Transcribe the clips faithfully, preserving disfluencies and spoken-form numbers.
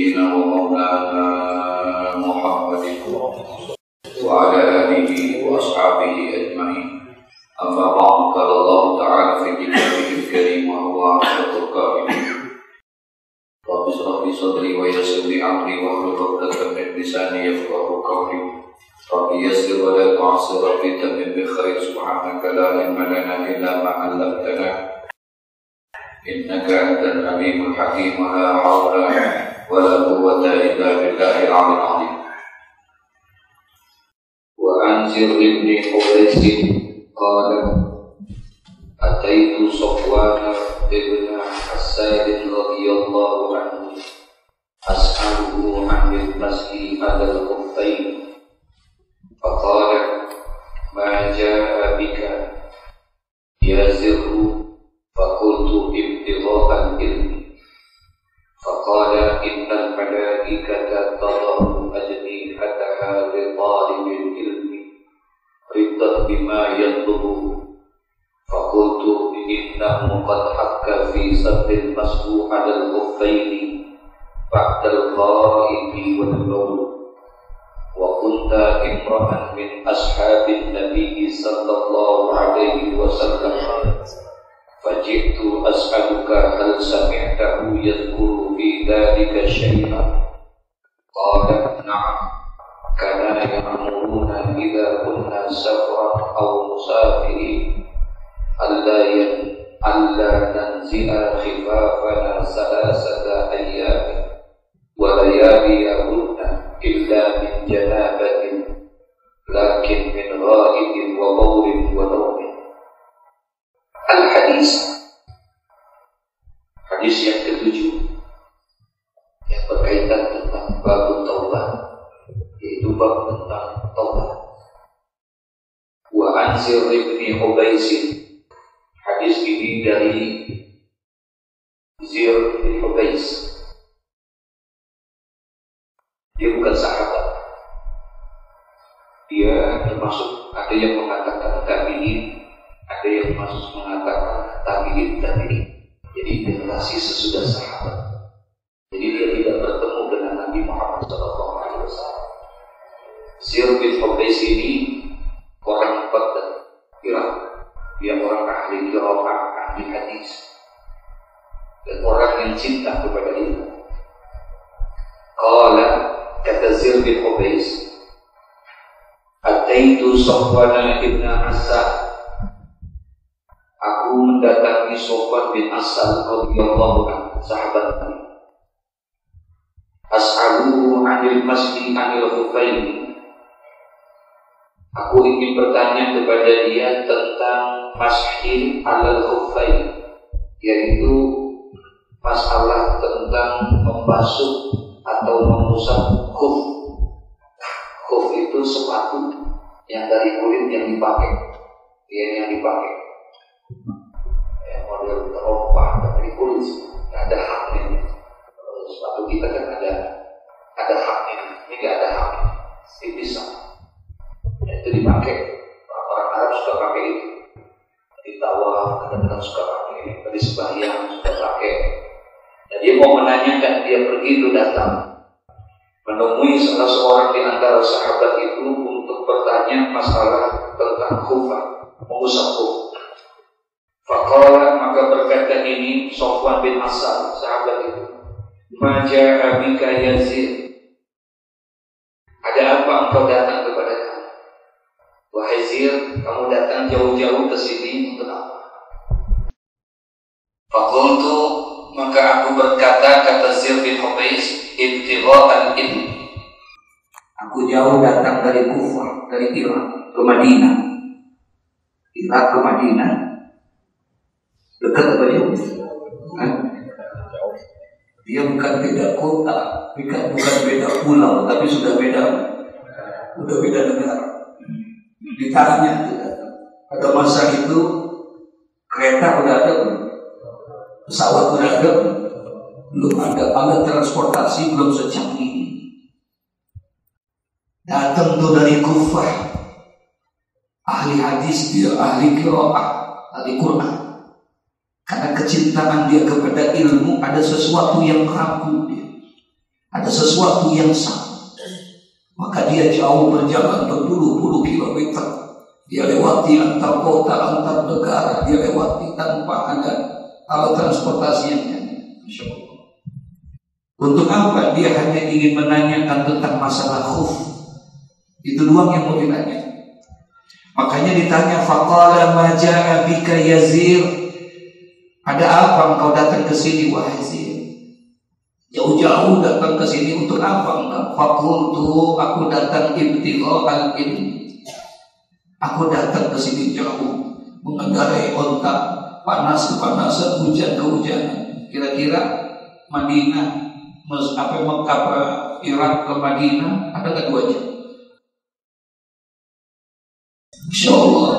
سيدنا ومولانا محمد وعلى آله وأصحابه أجمعين. أما بعد، قال الله تعالى في كتابه الكريم وهو أصدق القائلين: رب اشرح لي صدري ويسر لي أمري واحلل عقدة من لساني يفقهوا قولي. رب يسر ولا تعسر، رب تمم بخير. سبحانك لا علم لنا إلا ما علمتنا إنك أنت العليم الحكيم. ولا حول ولا قوة إلا بالله العلي العظيم. وعن زر بن حبيس قال: أتيت صفوان بن حسان رضي الله عنه أسأله عن المسح على الخفين، فقال: ما جاء بك يا زر؟ فقلت: ابتغاء العلم. فقال: إن الملائكة تضع أجنحتها لطالب العلم رضا بما يطلبه. فقلت: إنه قد حك في سد المسح على الخفين بعد الغائط والبول، وكنت امرأ من أصحاب النبي صلى الله عليه وسلم، فجئت أسألك هل سمعته يذكر في ذلك شيئا؟ قال: نعم، كان يأمرون إذا كنا سفرا أو مسافرين ألا ألا ننزع خفافنا ثلاثة أيام ولياليهن إلا من جنابة، لكن من غائط وبول ونوم. Al-Hadis, hadis yang ketujuh yang berkaitan tentang bab taubat, yaitu bab tentang taubat. Wa an Zir bin Hubais, hadis ini dari Zir bin Hubais. Dia bukan sahabat. Dia termasuk, ada yang mengatakan tabi'in, ada yang masuk mengatakan tabi'in tabi'in. Jadi generasi sesudah sahabat. Jadi dia tidak bertemu dengan Nabi Muhammad shallallahu alaihi wasallam. Zir bin Hubais ini orang Badr, Irak. Dia orang ahli qiraah, ahli hadis, dan orang yang cinta kepada ilmu. Qala, kata Zir bin Hubais, ataitu Safwan ibn Asad. Aku mendatangi Safwan bin Asad radhiyallahu anhu, sahabat Nabi. As'aluhu 'anil masjid 'anil khufain. Aku ingin bertanya kepada dia tentang masjid 'alal khufain, yaitu masalah tentang membasuh atau mengusap khuf. Khuf itu sepatu yang dari kulit yang dipakai, dia yang dipakai. Ya, model terompah dari kulit, nggak ada haknya. Sepatu kita kan ada ada haknya, ini nggak ada haknya, tipis sama. Ya, itu dipakai. Orang Arab suka pakai itu. Di tawaf kadang-kadang suka pakai, di sembahyang suka pakai. Dan dia mau menanyakan, dia pergi itu datang menemui salah seorang di antara sahabat itu untuk bertanya masalah tentang khufan, mengusap khuf. Faqala, maka berkata ini Safwan bin Asad, sahabat itu, ma ja'a bika ya Zir? Ada apa engkau datang kepada kami? Wahai Zir, kamu datang jauh-jauh ke sini untuk apa? Faqultu, maka aku berkata, kata Zir bin Hubais, ibtigha'al ilm. Aku jauh datang dari Kufah, dari Irak ke Madinah. Irak ke Madinah dekat apa dia? Kan? Dia bukan beda kota, bukan bukan beda pulau, tapi sudah beda, sudah beda negara. Ditanya pada masa itu kereta udah ada, pesawat udah ada, belum ada alat transportasi, belum secanggih ini. Datang tuh dari Kufah, ahli hadis dia, ahli qiraah, ahli Quran. Karena kecintaan dia kepada ilmu, ada sesuatu yang ragu dia. ada sesuatu yang sah, maka dia jauh berjalan berpuluh-puluh kilometer. Dia lewati antar kota, antar negara, dia lewati tanpa ada alat transportasi yang lain. Masya Allah. Untuk apa? Dia hanya ingin menanyakan tentang masalah khuf. Itu doang yang mau ditanya. Makanya ditanya, faqala ma ja'a bika Yazir, ada apa engkau datang ke sini wahai Yazir? Jauh-jauh datang ke sini untuk apa engkau? Faqultu, aku datang ibtigha'al ilmi. Aku datang ke sini jauh mengendarai onta, panas kepanasan, hujan kehujanan. Kira-kira Madinah, apa Mekah, Irak ke Madinah ada nggak dua jam? Insya Allah.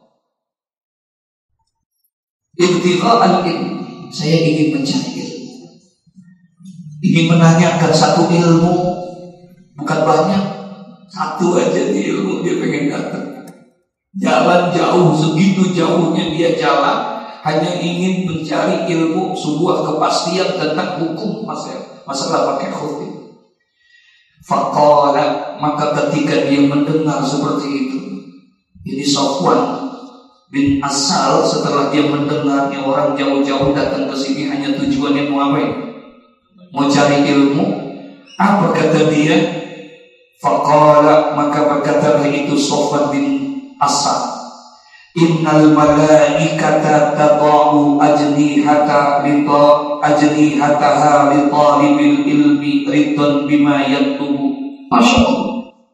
Ibtigha'al ilmi, saya ingin mencari ilmu, ingin menanyakan satu ilmu, bukan banyak, satu aja di ilmu dia pengen datang. Jalan jauh, segitu jauhnya dia jalan, hanya ingin mencari ilmu, sebuah kepastian tentang hukum masalah, masalah pakai khuf. Faqala, maka ketika dia mendengar seperti itu, ini Safwan bin Asal, setelah dia mendengarnya orang jauh-jauh datang ke sini hanya tujuannya mau ngapain? Mau cari ilmu. Apa kata dia? Faqala, maka berkatalah itu Safwan bin Asal, innal malaikata tadau ajnihata lita ajnihataha li talibil ilmi ridwan bima yatlubu. Masya Allah.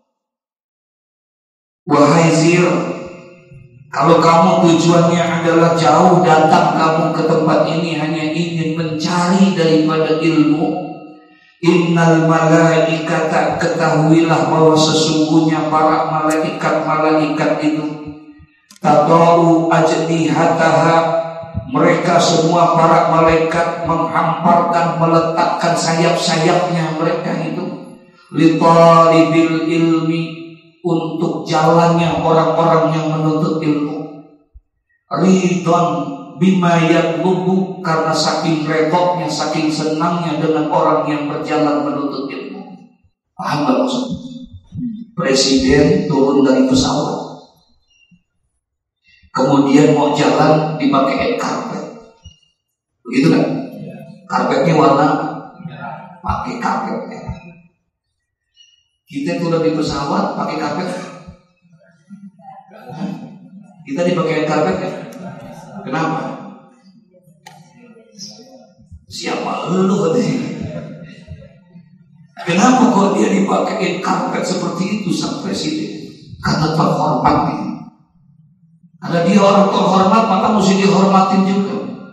Wahai Zir, kalau kamu tujuannya adalah jauh datang kamu ke tempat ini hanya ingin mencari daripada ilmu, innal malaikata, ketahuilah bahwa sesungguhnya para malaikat-malaikat itu tadau ajnihataha, mereka semua para malaikat menghamparkan, meletakkan sayap-sayapnya mereka itu li talibil ilmi, untuk jalannya orang-orang yang menuntut ilmu, ridwan bima yatlubu, karena saking redoknya, saking senangnya dengan orang yang berjalan menuntut ilmu. Paham gak maksudnya? Presiden turun dari pesawat, kemudian mau jalan dipakai karpet, begitu kan? Karpetnya warna pakai karpet ya. Kita turun di pesawat pakai karpet, kita dipakai karpet ya. Kenapa? Siapa lu katanya? Kenapa kok dia dipakai karpet seperti itu sang presiden? Karena terhormat nih. Karena dia orang terhormat, maka mesti dihormatin juga.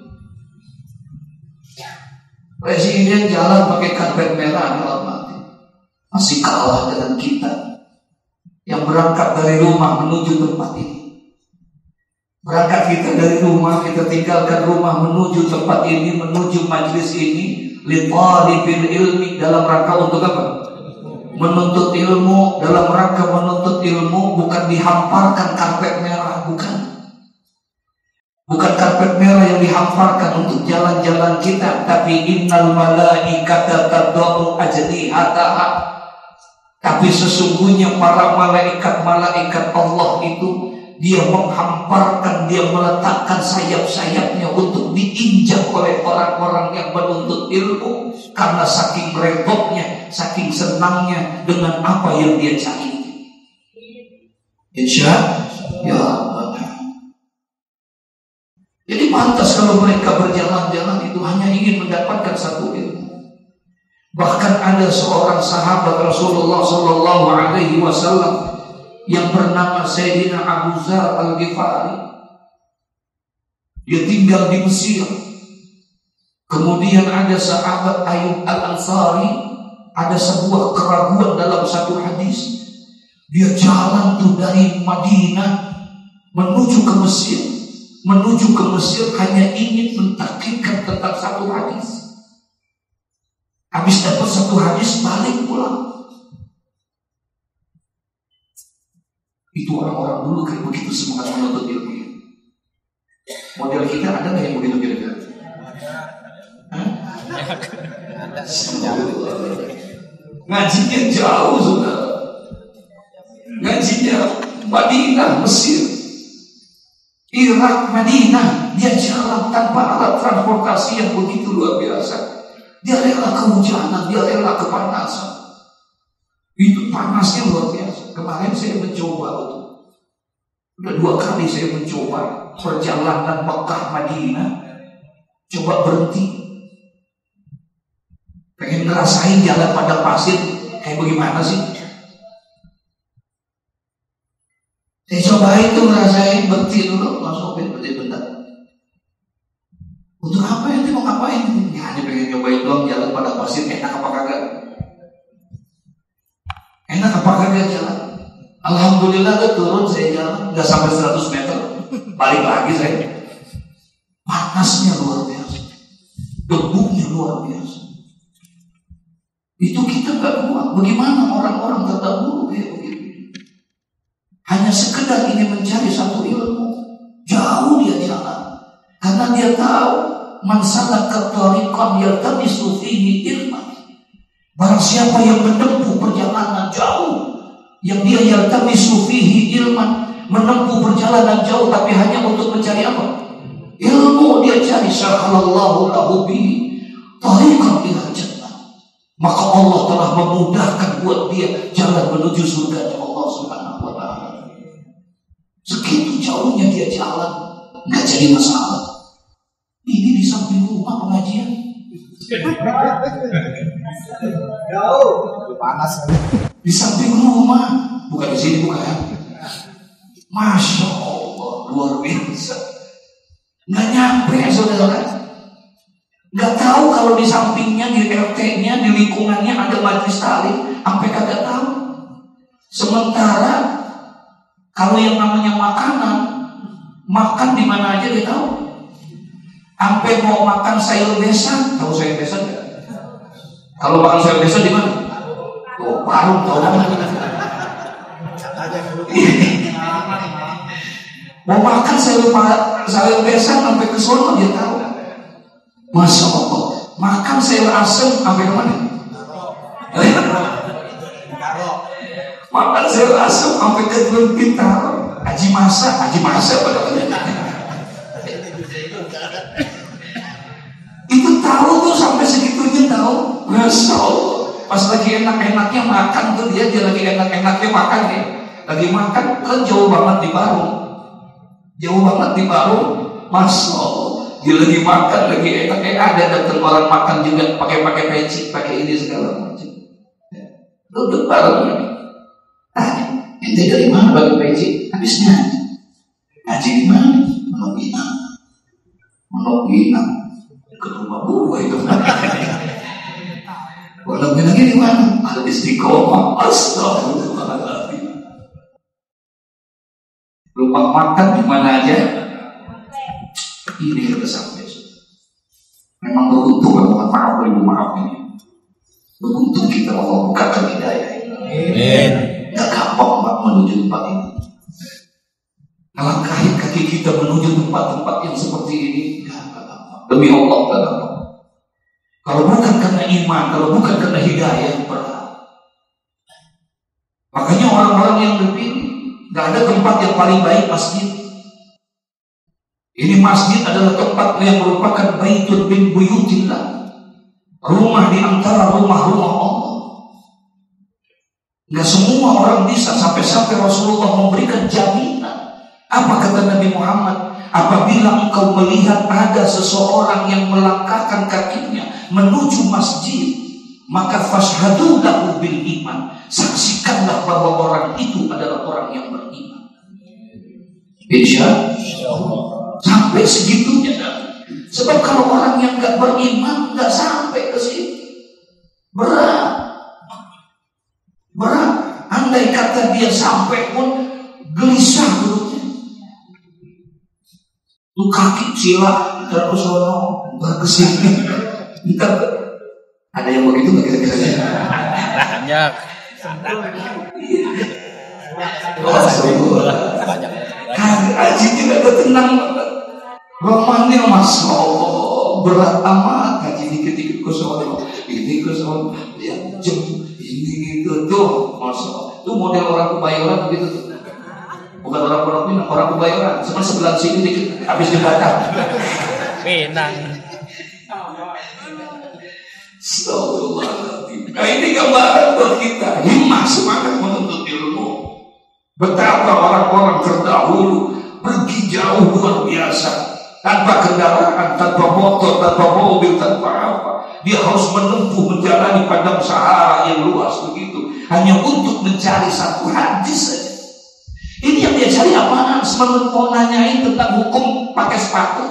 Presiden jalan pakai karpet merah dihormatin, masih kalah dengan kita yang berangkat dari rumah menuju tempat ini. Berangkat kita dari rumah, kita tinggalkan rumah menuju tempat ini, menuju majlis ini, li talibil ilmi, dalam rangka untuk apa? Menuntut ilmu. Dalam rangka menuntut ilmu, bukan dihamparkan karpet merah, bukan. Bukan karpet merah yang dihamparkan untuk jalan-jalan kita, tapi innal malaikata tadau ajnihataha, tapi sesungguhnya para malaikat-malaikat Allah itu dia menghamparkan, dia meletakkan sayap-sayapnya untuk diinjak oleh orang-orang yang menuntut ilmu, karena saking redoknya, saking senangnya dengan apa yang dia cari. Insya Allah. Jadi pantas kalau mereka berjalan-jalan itu hanya ingin mendapatkan satu ilmu. Bahkan ada seorang sahabat Rasulullah Sallallahu Alaihi Wasallam yang bernama Sayyidina Abu Dzar Al-Ghifari. Dia tinggal di Mesir. Kemudian ada sahabat Ayyub Al-Ansari, ada sebuah keraguan dalam satu hadis. Dia jalan tuh dari Madinah menuju ke Mesir, menuju ke Mesir hanya ingin mentakikkan tentang satu hadis. Habis dapat satu hadis balik pulang. Itu orang-orang dulu kayak begitu semangat menuntut ilmu. Model kita ada nggak yang begitu kira-kira? Ngajinya jauh, saudara. Ngajinya Madinah, Mesir, Irak, Madinah. Dia jalan tanpa alat transportasi yang begitu luar biasa. Dia rela kehujanan, dia rela kepanasan. Itu panasnya luar biasa. Kemarin saya mencoba itu. Udah dua kali saya mencoba perjalanan Mekah Madinah. Coba berhenti. Pengen ngerasain jalan pada pasir kayak bagaimana sih? Saya cobain tuh ngerasain, berhenti dulu, masukin benar-benar. Untuk apa ya? Mau ngapain? Ya hanya pengen nyobain doang jalan pada pasir. Enak apa kagak? Enak apa kagak jalan? Alhamdulillah tuh turun saya jalan nggak sampai seratus meter, balik lagi saya. Panasnya luar biasa, debunya luar biasa. Itu kita nggak kuat. Bagaimana orang-orang terdahulu kayak begitu? Hanya sekedar ingin mencari satu ilmu, jauh dia jalan, karena dia tahu man salaka tariqan yaltamisu fihi ilman. Barang siapa yang menempuh perjalanan jauh, yang dia yaltamisu fihi ilman, menempuh perjalanan jauh tapi hanya untuk mencari apa? Ilmu. Dia cari, syahalallahu lahu bihi tariqan ila jannah. Maka Allah telah memudahkan buat dia jalan menuju surga Allah Subhanahu wa taala. Segitu jauhnya dia jalan, nggak jadi masalah. Ini di samping rumah pengajian. Jauh, panas. Di samping rumah, bukan di sini, bukan. Masya Allah, luar biasa. Nggak nyampe, saudara. Nggak tahu kalau di sampingnya, di R T-nya, di lingkungannya ada majelis taklim, sampai kagak tahu. Sementara kalau yang namanya makanan, makan di mana aja dia tahu. Sampai mau makan sayur besan, tahu sayur besan nggak? Kalau makan sayur besan di mana? Oh, warung tahu banget. Mau makan sayur sayur besan sampai ke sono dia tahu. Masya Allah. Makan sayur asem sampai ke mana? Makan sayur asem sampai ke Gunung Bintaro. Haji Masa, Haji Masa pada itu tahu tuh sampai segitunya tahu. Masya Allah. Pas lagi enak-enaknya makan tuh dia dia lagi enak-enaknya makan ya. Lagi makan kan jauh banget di Barung. Jauh banget di Barung. Masya Allah. Dia lagi makan lagi enak-enak, ada datang orang makan juga pakai-pakai peci, pakai ini segala macam. Duduk bareng lagi. Ah, ente dari mana pakai peci? Habis ngaji. Ngaji di mana? Menok Pinang. Menok Pinang. Ke rumah gua itu. Menok Pinangnya di mana? Ada Istiqomah. Astagfirullahaladzim. Rumah makan di mana aja? Ini kita sampai. Memang beruntung, mohon maaf, ibu maaf ini. Beruntung kita Allah bukakan hidayah. Amin. Gak gampang Mbak menuju tempat ini. Langkahin kaki kita menuju tempat-tempat yang seperti ini, gak gampang. Demi Allah gak gampang. Kalau bukan karena iman, kalau bukan karena hidayah, berat. Makanya orang-orang yang berpikir, gak ada tempat yang paling baik masjid. Ini masjid adalah tempat yang merupakan baitun min buyutillah, rumah di antara rumah-rumah Allah. Nggak semua orang bisa, sampai-sampai Rasulullah memberikan jaminan. Apa kata Nabi Muhammad? Apabila engkau melihat ada seseorang yang melangkahkan kakinya menuju masjid, maka fashhadu lahu bil iman. Saksikanlah bahwa orang itu adalah orang yang beriman. Insya Allah. Sampai segitunya. Sebab kalau orang yang gak beriman gak sampai ke situ. Berat. Berat. Andai kata dia sampai pun gelisah dulunya. Lu kaki sila terus sono berkesini. Entar ada yang begitu nggak kira-kira? Banyak. Banyak. Haji tidak ada tenang banget. Romannya Masya Allah berat amat. Haji dikit-dikit ke sono, ini ke sono, lihat jam, ini Itu tuh, masya Allah. Itu model orang Kebayoran begitu tuh. Bukan orang Pondok Pinang, orang Kebayoran. Cuma sebelah sini dikit, habis jembatan. Pinang. Astagfirullahaladzim. Nah ini gambaran buat kita. Himmah, semangat menuntut ilmu. Betapa orang-orang terdahulu pergi jauh luar biasa. Tanpa kendaraan, tanpa motor, tanpa mobil, tanpa apa. Dia harus menempuh menjalani padang Sahara yang luas begitu. Hanya untuk mencari satu hadis saja. Ini yang dia cari apaan? Sebenarnya mau nanyain tentang hukum pakai sepatu.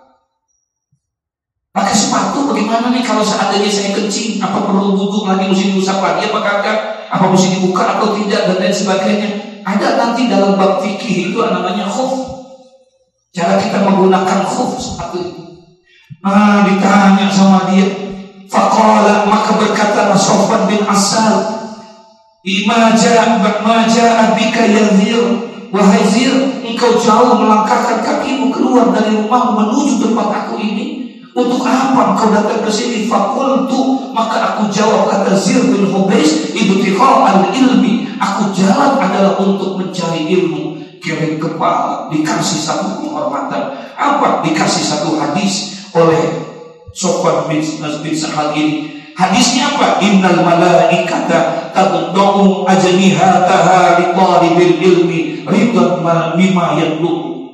Pakai sepatu bagaimana nih kalau seandainya saya kencing? Apa perlu wudhu lagi, mesti diusap lagi apa kagak? Apa mesti dibuka atau tidak dan lain sebagainya? Ada nanti dalam bab fikih itu namanya khuf. Cara kita menggunakan khuf sepatu itu. Nah ditanya sama dia, faqala, maka berkata Sofwan bin Asal, Imaja maja abika ya Zir, wahai Zir, engkau jauh melangkahkan kakimu keluar dari rumahmu menuju tempat aku ini. Untuk apa engkau datang ke sini? Fakultu, maka aku jawab, kata Zir bin Hubais, ibtighal al-ilmi, aku jalan adalah untuk mencari ilmu. Kirim kepala, dikasih satu penghormatan. Apa? Dikasih satu hadis oleh Sofwan bin Sahal ini. Hadisnya apa? Innal malaikata tad'u ajnihataha li talibil ilmi ridan mimma yatlubu.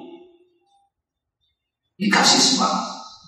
Dikasih semangat.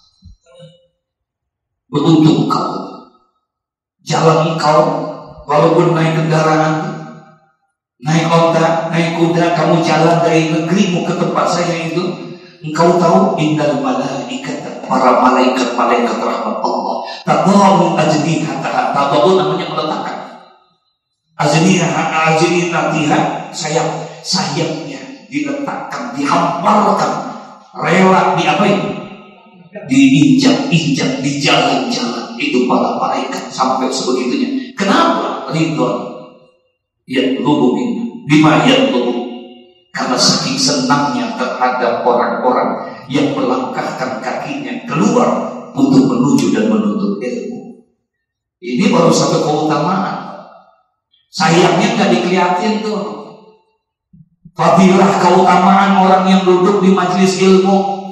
Beruntung kau, jalan kau, walaupun naik kendaraan, naik onta, naik kuda, kamu jalan dari negerimu ke tempat saya itu, engkau tahu innal malaikata, para malaikat malaikat rahmat Allah, tad'u ajnihataha, tad'u namanya meletakkan, ajnihataha, ajnihatiha, sayap, sayapnya diletakkan, dihamparkan, rela diapain? Diinjak-injak, di jalan-jalan itu para malaikat sampai sebegitunya. Kenapa? Ridwan yang lubungin lima yang lubung, karena saking senangnya terhadap orang-orang yang melangkahkan kakinya keluar untuk menuju dan menuntut ilmu. Ini baru satu keutamaan. Sayangnya nggak dikeliatin tuh. Fadilah keutamaan orang yang duduk di majelis ilmu.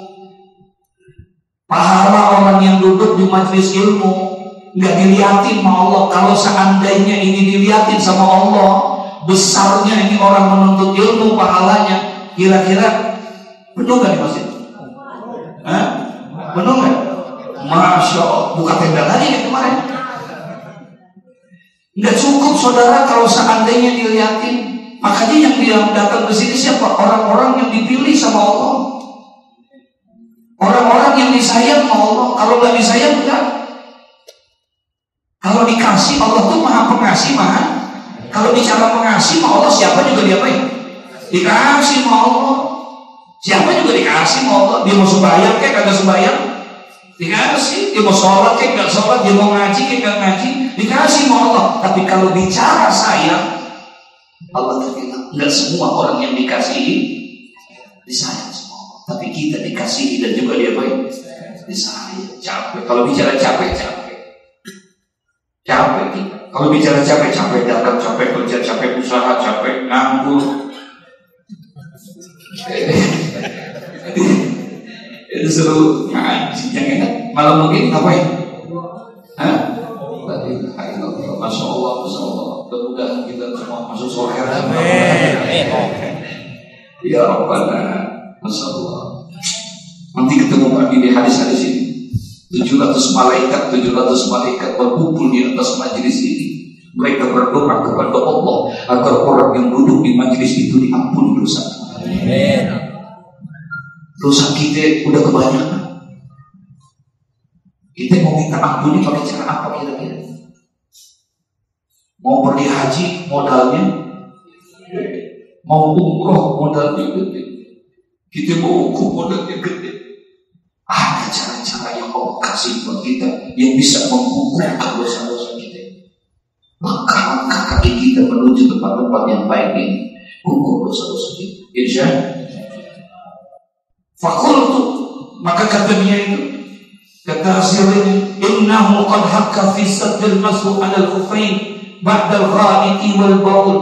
Pahala orang yang duduk di majelis ilmu nggak dilihatin sama Allah. Kalau seandainya ini dilihatin sama Allah, besarnya ini orang menuntut ilmu pahalanya, kira-kira penuh nggak di masjid? Hah? Penuh nggak? Masya Allah, buka tenda lagi kayak kemarin. Nggak cukup saudara kalau seandainya dilihatin. Makanya yang dia datang ke sini siapa? Orang-orang yang dipilih sama Allah. Orang-orang yang disayang sama Allah. Kalau nggak disayang enggak. Kalau dikasih, Allah tuh maha pengasih, maha. Kalau bicara pengasih sama Allah, siapa juga diapain? Dikasih sama Allah. Siapa juga dikasih sama Allah. Dia mau sembahyang kayak kagak sembahyang, dikasih. Dia mau sholat kayak nggak sholat, dia mau ngaji kayak nggak ngaji, dikasih sama Allah. Tapi kalau bicara sayang, Allah terbilang nggak semua orang yang dikasihi disayang. Tapi kita dikasihi dan juga dia baik disayang. Capek. Kalau bicara capek, capek. Capek kita. Kalau bicara capek, capek dagang, capek kerja, capek usaha, capek nganggur. Itu seru ngaji yang enak. Malam mungkin ngapain? Hah? Masya Allah, Masya Allah. Mudah-mudahan kita semua masuk surga. Amin. Ya Rabbana. Masya Allah. Nanti ketemu lagi di hadis-hadis ini. tujuh ratus malaikat, tujuh ratus malaikat berkumpul di atas majelis ini. Mereka berdoa kepada Allah agar orang yang duduk di majelis itu diampuni dosa. Amin. Dosa kita udah kebanyakan. Kita mau minta ampuni pakai cara apa kira-kira? Mau pergi haji modalnya, mau umroh modalnya gede. Kita mau hukum modalnya gede. Ada cara-cara yang Allah kasih buat kita yang bisa menggugurkan dosa-dosa kita. Langkah-langkah kaki kita menuju tempat-tempat yang baik ini, gugur dosa-dosa kita. Insya Fakultu, maka kata dia itu, kata hasilnya, innahu qad hakka fi saddil mashu alal khufain ba'dal ghaiti wal baul.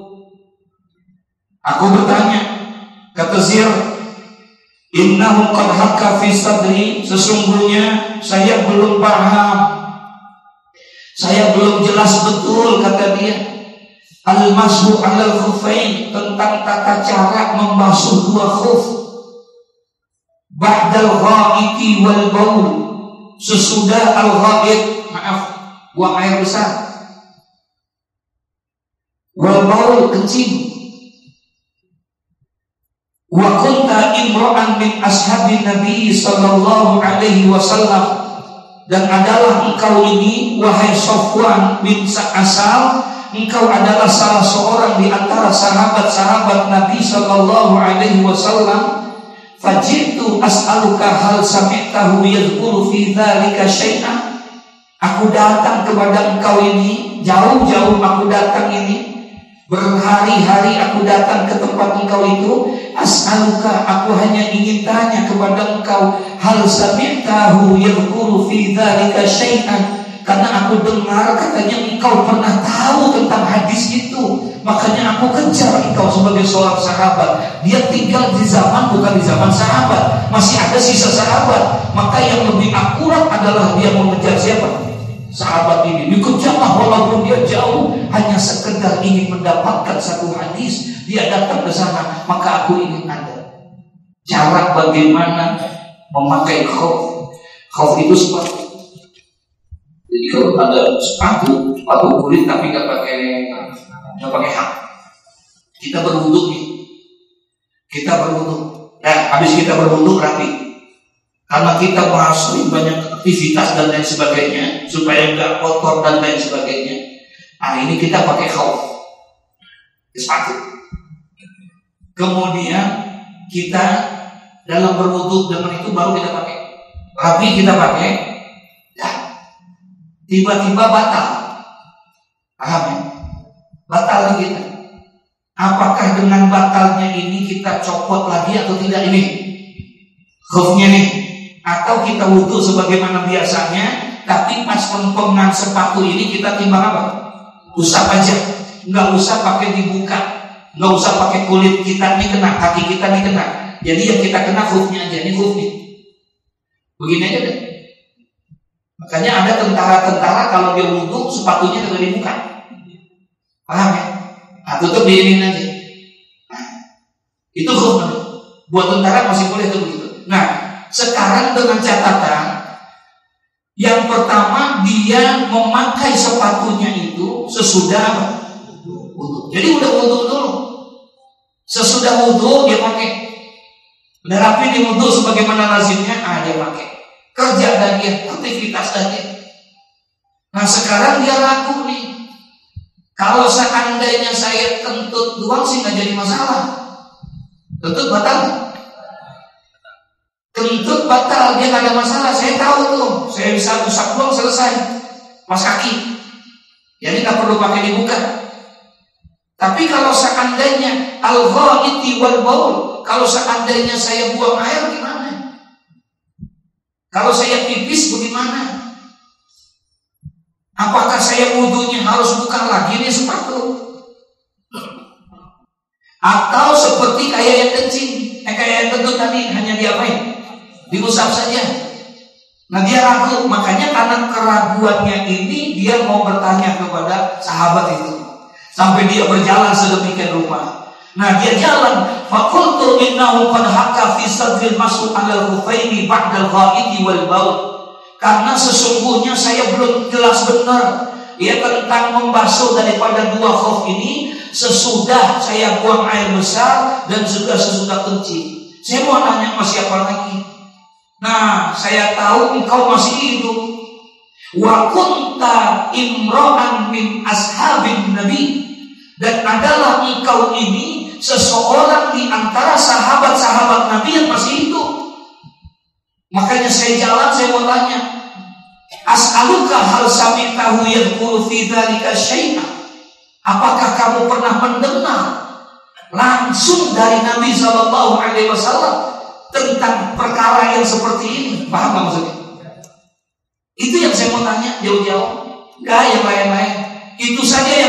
Aku bertanya, kata Zir, innahu qad hakka fi sadri, sesungguhnya saya belum paham, saya belum jelas betul, kata dia, al-mashu 'alal khuffain, tentang tata cara membasuh dua khuf, ba'dal ghaiti wal baul, sesudah al-ghait, maaf, buang air besar, wal baul, kencing. Wa kunta imra'an min ashabin Nabi sallallahu alaihi wasallam, dan adalah engkau ini wahai Safwan bin Asal, engkau adalah salah seorang di antara sahabat-sahabat Nabi sallallahu alaihi wasallam. Fajitu as'aluka hal sami'tahu yadhkuru fi dzalika syai'an. Aku datang kepada engkau ini, jauh-jauh aku datang ini, berhari-hari aku datang ke tempat engkau itu. As'aluka, aku hanya ingin tanya kepada engkau, hal sami'tahu yadhkuru fi dzalika syai'an, karena aku dengar katanya engkau pernah tahu tentang hadis itu. Makanya aku kejar engkau sebagai seorang sahabat. Dia tinggal di zaman, bukan di zaman sahabat, masih ada sisa sahabat. Maka yang lebih akurat adalah dia mengejar siapa? Sahabat ini. Dikejarlah walaupun dia jauh, hanya sekedar ingin mendapatkan satu hadis. Dia datang ke sana, maka aku ingin ada cara bagaimana memakai khauf. Khauf itu sepatu. Jadi kalau ada sepatu, sepatu kulit tapi nggak pakai nggak pakai hak, kita berwudu nih, kita berwudu. Nah, habis kita berwudu rapi, karena kita merasa banyak aktivitas dan lain sebagainya, supaya nggak kotor dan lain sebagainya. Nah, ini kita pakai khauf, sepatu. Kemudian kita dalam berwudu dengan itu baru kita pakai rapi, kita pakai. Nah, tiba-tiba batal, paham ya? Batal kita. Apakah dengan batalnya ini kita copot lagi atau tidak ini khaufnya nih? Atau kita wudu sebagaimana biasanya, tapi pas pengembangan sepatu ini kita timbang apa? Usap aja, nggak usah pakai dibuka, nggak usah pakai kulit kita nih kena, kaki kita nih kena. Jadi yang kita kena khufnya aja, ini khuf nih. Begini aja deh. Makanya ada tentara-tentara kalau dia wudu sepatunya nggak dibuka, paham ya? Nah, tutup diinin aja. Nah, itu khuf. Buat tentara masih boleh tuh begitu. Nah, sekarang dengan catatan, yang pertama dia memakai sepatunya itu sesudah wudu. Jadi udah wudu dulu. Sesudah wudu dia pakai. Udah rapi di wudu sebagaimana lazimnya, ah dia pakai. Kerja dan dia, aktivitas dan dia. Nah sekarang dia ragu nih. Kalau seandainya saya kentut doang sih nggak jadi masalah. Kentut batal. Kentut batal, dia nggak ada masalah. Saya tahu tuh, saya bisa usap doang selesai. Mas kaki, jadi nggak perlu pakai dibuka. Tapi kalau seandainya al-ghaiti wal baul, kalau seandainya saya buang air gimana? Kalau saya pipis bagaimana? Apakah saya wudunya harus buka lagi nih sepatu? Atau seperti kayak yang kencing, eh kayak yang kentut tadi hanya diapain? Diusap saja. Nah dia ragu, makanya karena keraguannya ini dia mau bertanya kepada sahabat itu. Sampai dia berjalan sedemikian rupa. Nah dia jalan, faqultu innahu qad hakka fi sadril mas'u 'alal khuffaini ba'dal ghaiti wal baul. Karena sesungguhnya saya belum jelas benar ya tentang membasuh daripada dua khuf ini sesudah saya buang air besar dan juga sesudah kencing. Saya mau nanya sama siapa lagi? Nah, saya tahu engkau masih hidup. Wa kunta imra'an min ashabin Nabi, dan adalah engkau ini seseorang di antara sahabat-sahabat Nabi yang masih hidup. Makanya saya jalan, saya mau tanya, as'aluka hal sami'tahu yadhkuru fi dzalika syai'an. Apakah kamu pernah mendengar langsung dari Nabi sallallahu alaihi wasallam tentang perkara yang seperti ini? Paham nggak maksudnya? Itu yang saya mau tanya jauh-jauh. Enggak yang lain-lain. Itu saja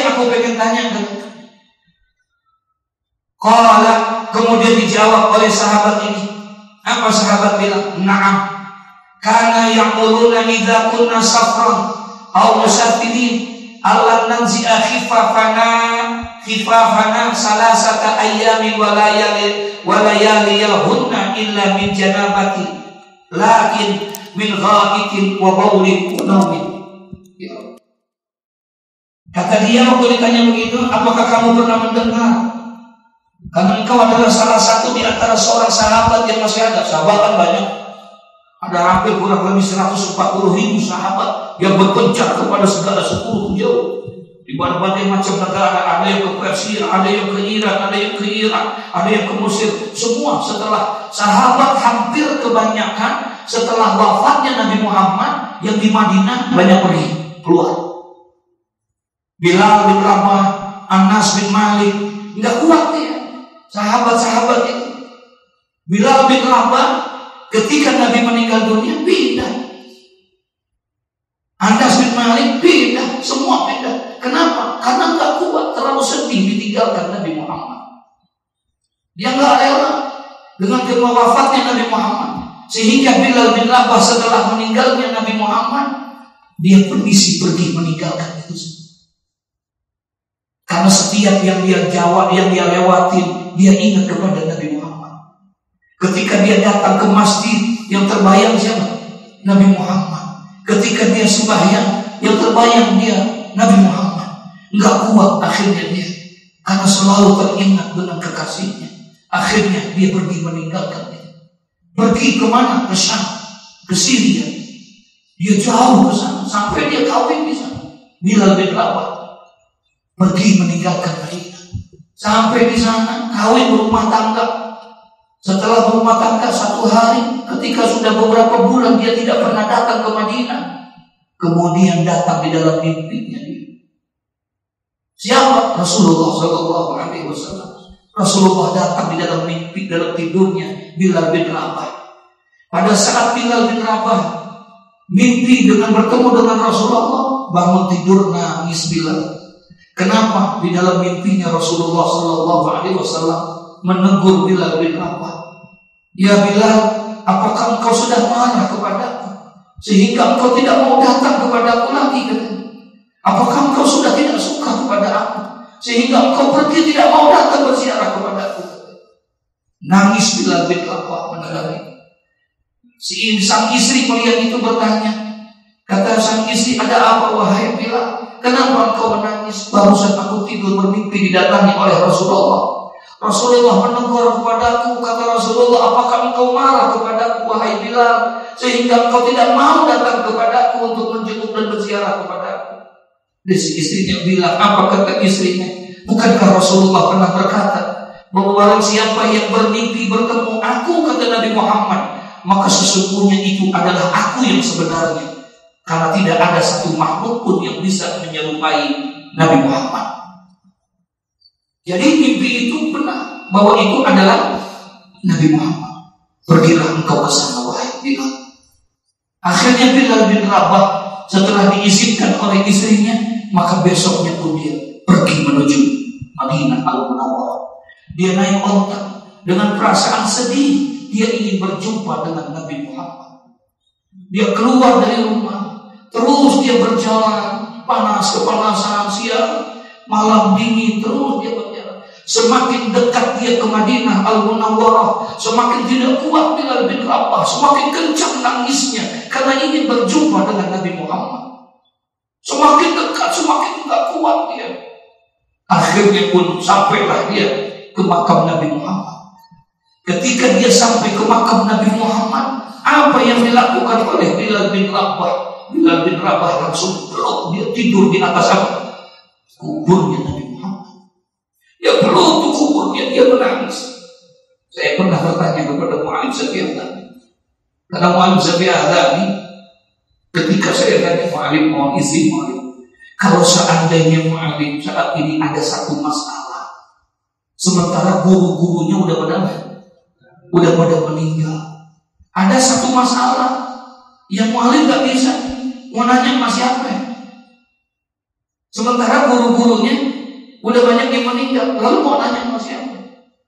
Qala, kemudian dijawab oleh sahabat ini. Apa sahabat bilang? Na'am. Kana ya'muruna idza kunna safran aw musafirin alla nanzi'a khifafana khifafana salasata ayyamin wa layali wa layaliyahunna illa min janabati lakin min ghaitin wa bawlin wa naumin. Ya. Kata dia waktu ditanya begitu, apakah kamu pernah mendengar? Karena engkau adalah salah satu di antara seorang sahabat yang masih ada. Sahabat kan banyak. Ada hampir kurang lebih seratus empat puluh ribu sahabat yang berpencar kepada segala sepuluh jauh. Di berbagai macam negara, ada yang ke Persia, ada yang ke Iran, ada yang ke Irak, ada yang ke Mesir. Semua setelah sahabat hampir kebanyakan setelah wafatnya Nabi Muhammad yang di Madinah banyak pergi keluar. Bilal bin Rabah, Anas bin Malik, nggak kuat ya sahabat-sahabat itu. Bilal bin Rabah ketika Nabi meninggal dunia pindah. Anas bin Malik pindah, semua pindah. Kenapa? Karena nggak kuat, terlalu sedih ditinggalkan Nabi Muhammad. Dia nggak rela dengan wafatnya Nabi Muhammad. Sehingga Bilal bin Rabah setelah meninggalnya Nabi Muhammad, dia permisi pergi meninggalkan itu semua. Karena setiap yang dia jawab, yang dia lewatin, dia ingat kepada Nabi Muhammad. Ketika dia datang ke masjid, yang terbayang siapa? Nabi Muhammad. Ketika dia sembahyang, yang terbayang dia Nabi Muhammad. Enggak kuat akhirnya dia, karena selalu teringat dengan kekasihnya. Akhirnya dia pergi meninggalkan dia. Pergi kemana? Ke Syam, ke Syria. Dia jauh ke sana, sampai dia kawin di sana. Bilal bin Rabah pergi meninggalkan Madinah. Sampai di sana kawin berumah tangga. Setelah berumah tangga satu hari, ketika sudah beberapa bulan dia tidak pernah datang ke Madinah, kemudian datang di dalam mimpinya dia. Siapa? Rasulullah Shallallahu Alaihi Wasallam. Rasulullah datang di dalam mimpi, dalam tidurnya Bilal bin Rabah. Pada saat Bilal bin Rabah mimpi dengan bertemu dengan Rasulullah, bangun tidur nangis Bilal. Kenapa? Di dalam mimpinya Rasulullah Shallallahu Alaihi Wasallam menegur Bilal bin Rabah. Ya Bilal, apakah engkau sudah marah kepadaku sehingga engkau tidak mau datang kepadaku lagi? Apakah engkau sudah tidak suka kepada aku sehingga engkau pergi tidak mau datang berziarah kepadaku? Nangis Bilal bin Rabah mendengar itu. Si sang istri melihat itu bertanya. Kata sang istri, ada apa wahai Bilal? Kenapa engkau menangis? Barusan aku tidur bermimpi didatangi oleh Rasulullah. Rasulullah menegur kepadaku. Kata Rasulullah, apakah engkau marah kepadaku wahai Bilal sehingga engkau tidak mau datang kepadaku untuk menjenguk dan berziarah kepadaku? Dan si istrinya bilang, apa kata istrinya? Bukankah Rasulullah pernah berkata bahwa barang siapa yang bermimpi bertemu aku, kata Nabi Muhammad, maka sesungguhnya itu adalah aku yang sebenarnya. Karena tidak ada satu makhluk pun yang bisa menyerupai Nabi Muhammad. Jadi mimpi itu benar bahwa itu adalah Nabi Muhammad. Pergilah engkau ke sana wahai Bilal. Akhirnya Bilal bin Rabah setelah diizinkan oleh istrinya, maka besoknya pun dia pergi menuju Madinah Al-Munawwarah. Dia naik onta dengan perasaan sedih. Dia ingin berjumpa dengan Nabi Muhammad. Dia keluar dari rumah. Terus dia berjalan, panas kepanasan, siang, malam dingin, terus dia berjalan. Semakin dekat dia ke Madinah Al-Munawwarah, semakin tidak kuat Bilal bin Rabah, semakin kencang nangisnya karena ingin berjumpa dengan Nabi Muhammad. Semakin dekat, semakin tidak kuat dia. Akhirnya pun sampailah dia ke makam Nabi Muhammad. Ketika dia sampai ke makam Nabi Muhammad, apa yang dilakukan oleh Bilal bin Rabah? Bilal bin Rabah langsung peluk, dia tidur di atas apa? Kuburnya Nabi Muhammad. Dia peluk tuh kuburnya, dia menangis. Saya pernah bertanya kepada Mu'alim Syafi'adhani. Karena Mu'alim Syafi'adhani, ketika saya tanya Mu'alim, mohon izin Mu'alim, kalau seandainya Mu'alim saat ini ada satu masalah, sementara guru-gurunya udah pada udah pada meninggal, ada satu masalah yang Mu'alim gak bisa, mau nanya sama siapa ya? Sementara guru-gurunya udah banyak yang meninggal, lalu mau nanya sama siapa?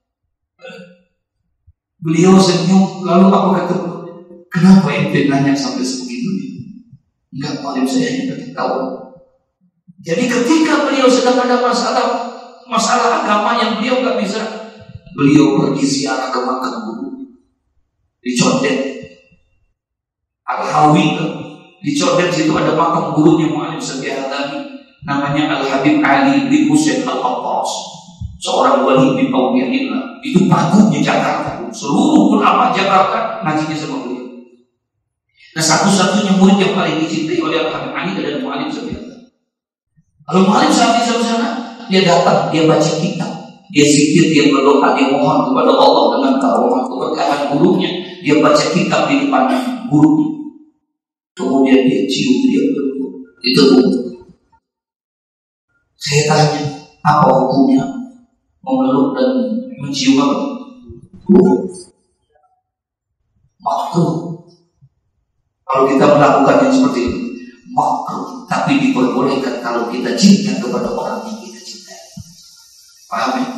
Beliau senyum, lalu apa kata? Kenapa ente nanya sampai sebegitunya? Enggak, malam saya hanya kasih tahu. Jadi ketika beliau sedang ada masalah masalah agama yang beliau nggak bisa, beliau pergi ziarah ke makam guru di Condet, Al-Hawi. Di Condet situ ada makam gurunya Mu'alim Sabi'adami, namanya Al-Habib Ali bin Husain Al-Abbas, seorang wali bin Auliyaillah. Itu pagungnya Jakarta, seluruh ulama Jakarta ngajinya sama beliau. Nah, satu-satunya murid yang paling dicintai oleh Al-Habib Ali adalah Mu'alim Sabi'adami. Kalau Mu'alim sampai di sana, dia datang, dia baca kitab, dia zikir, dia berdoa, dia mohon kepada Allah dengan tawakkal keberkahan gurunya. Dia baca kitab di depan gurunya. Kemudian dia cium, dia berdoa. Itu hukum. Saya tanya, apa hukumnya memeluk dan mencium apa? Makruh. Kalau kita melakukan yang seperti itu, makruh. Tapi diperbolehkan kalau kita cinta kepada orang yang kita cintai. Paham ya?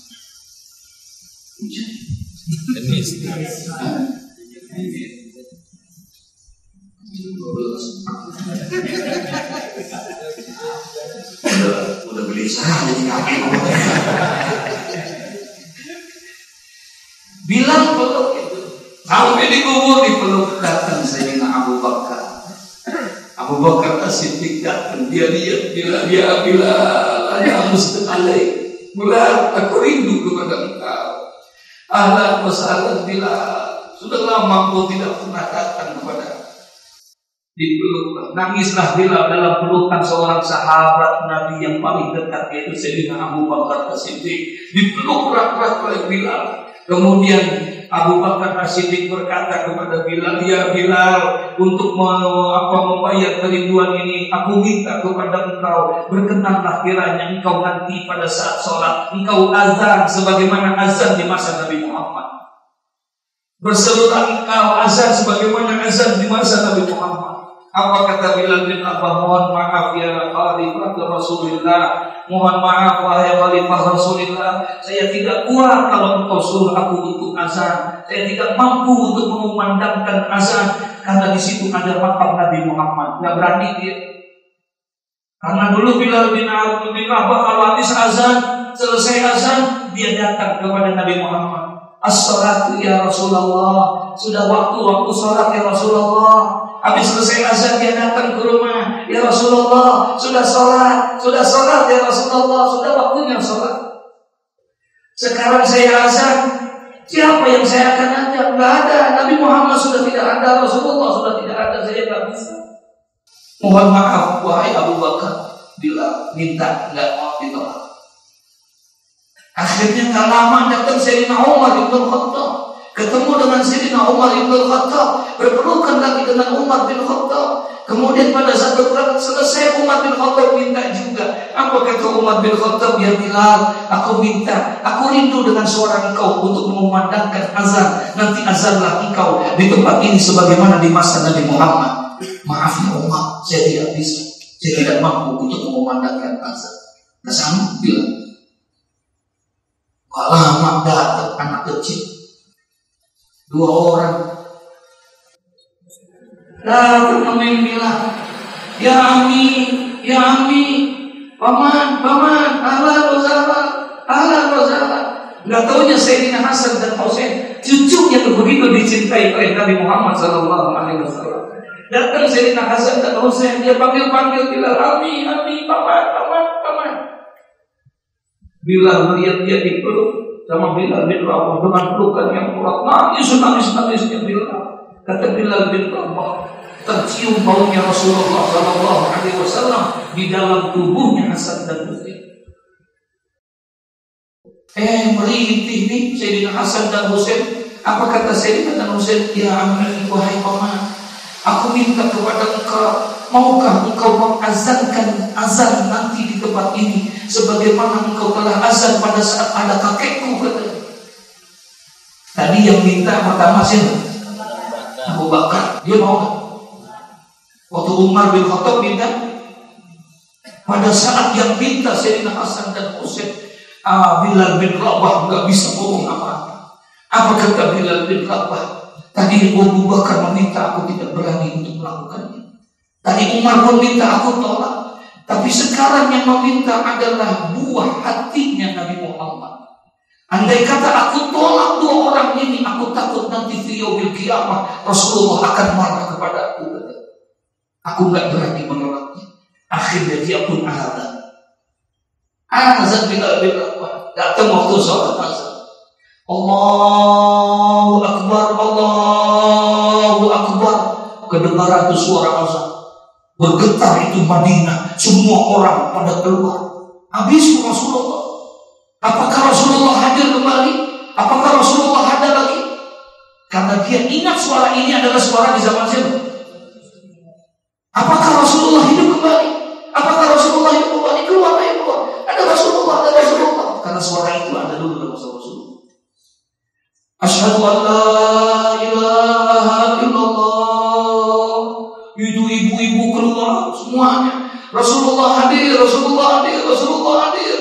udah, udah beli saja di kaki. Bilang peluk itu sampai di kubur dipeluk, datang Sayyidina Abu Bakar. Abu Bakar As-Siddiq datang, dia lihat bila dia bila ada mustaqalai. Bilal, aku rindu kepada engkau. Ahlan wa sahlan Bilal. Sudah lama kau tidak pernah datang kepada. Dipeluk, nangislah Bilal dalam pelukan seorang sahabat Nabi yang paling dekat, yaitu Sayyidina Abu Bakar As-Siddiq. Dipeluk erat-erat oleh Bilal. Kemudian Abu Bakar As-Siddiq berkata kepada Bilal, ya Bilal, untuk apa membayar kerinduan ini, aku minta kepada engkau, berkenanlah kiranya engkau nanti pada saat sholat, engkau azan sebagaimana azan di masa Nabi Muhammad. Berserulah engkau azan sebagaimana azan di masa Nabi Muhammad. Apa kata Bilal bin Rabah? Mohon maaf ya khalifah Rasulullah, mohon maaf wahai khalifah Rasulullah, saya tidak kuat kalau engkau suruh aku untuk azan. Saya tidak mampu untuk mengumandangkan azan karena di situ ada makam Nabi Muhammad. Tidak berani dia. Karena dulu Bilal bin Rabah kalau habis azan, selesai azan, dia datang kepada Nabi Muhammad. As-salatu ya Rasulullah, sudah waktu-waktu salat ya Rasulullah. Habis selesai azan dia datang ke rumah, ya Rasulullah, sudah sholat, sudah sholat ya Rasulullah, sudah waktunya sholat. Sekarang saya azan, siapa yang saya akan ajak? Tidak ada, Nabi Muhammad sudah tidak ada, Rasulullah sudah tidak ada, saya tidak bisa. Mohon maaf wahai Abu Bakar, bila minta tidak mau ditolak. Akhirnya tak lama datang Sayyidina Umar bin Khattab, ketemu dengan Sayyidina Umar bin Khattab, berpelukan lagi dengan Umar bin Khattab. Kemudian pada saat berperang selesai, Umar bin Khattab minta juga. Apa kata Umar bin Khattab? Ya Bilal, aku minta, aku rindu dengan suara engkau untuk mengumandangkan azan. Nanti azanlah engkau di tempat ini sebagaimana di masa Nabi Muhammad. Maaf ya Umar, saya tidak bisa, saya tidak mampu untuk mengumandangkan azan. Kesana bilang, lama datang anak kecil, dua orang. Datang kami bilang, ya Ami, ya Ami, paman, paman, ahlan wa sahlan, ahlan wa sahlan. Nggak taunya Sayyidina Hasan dan Husain, cucu yang begitu dicintai oleh Nabi Muhammad Sallallahu Alaihi Wasallam. Datang Sayyidina Hasan dan Husain, dia panggil-panggil Bilal, Ami, Ami, paman, paman, paman. Bilal melihat dia dipeluk sama Bilal bin Rabah dengan pelukan yang kuat, nangis nangis nangisnya Bilal. Kata Bilal bin Rabah, tercium baunya Rasulullah Sallallahu Alaihi Wasallam di dalam tubuhnya Hasan dan Husain. Eh merintih nih Sayyidina Hasan dan Husain. Apa kata Sayyidina dan Husain? Ya Ami, wahai paman, aku minta kepada engkau, maukah engkau mengazankan azan nanti di tempat ini sebagaimana engkau telah azan pada saat ada kakekku? Katanya. Tadi yang minta pertama siapa? Abu Bakar. Dia mau gak? Waktu Umar bin Khattab minta, pada saat yang minta Sayyidina Hasan dan Husain, ah, Bilal bin Rabah gak bisa ngomong apa-apa. Apa kata Bilal bin Rabah? Tadi Abu Bakar meminta, aku tidak berani untuk melakukannya. Tadi Umar pun minta, aku tolak. Tapi sekarang yang meminta adalah buah hatinya Nabi Muhammad. Andai kata aku tolak dua orang ini, aku takut nanti fi yaumil qiyamah Rasulullah akan marah kepada aku. Aku nggak berani menolaknya. Akhirnya dia pun azan. Azan Bilal bin Rabah. Datang waktu sholat azan. Allahu Akbar, Allahu Akbar. Kedengaran itu suara azan. Bergetar itu Madinah. Semua orang pada keluar. Habis Rasulullah. Apakah Rasulullah hadir kembali? Apakah Rasulullah ada lagi? Karena dia ingat suara ini adalah suara di zaman siapa? Apakah Rasulullah hidup kembali? Apakah Rasulullah hidup kembali? Keluar, ayo keluar. Ada Rasulullah, ada Rasulullah. Karena suara itu ada dulu dalam Rasulullah. Asyhadu an la ilaha illallah. Itu ibu-ibu keluar semuanya. Rasulullah hadir, Rasulullah hadir, Rasulullah hadir.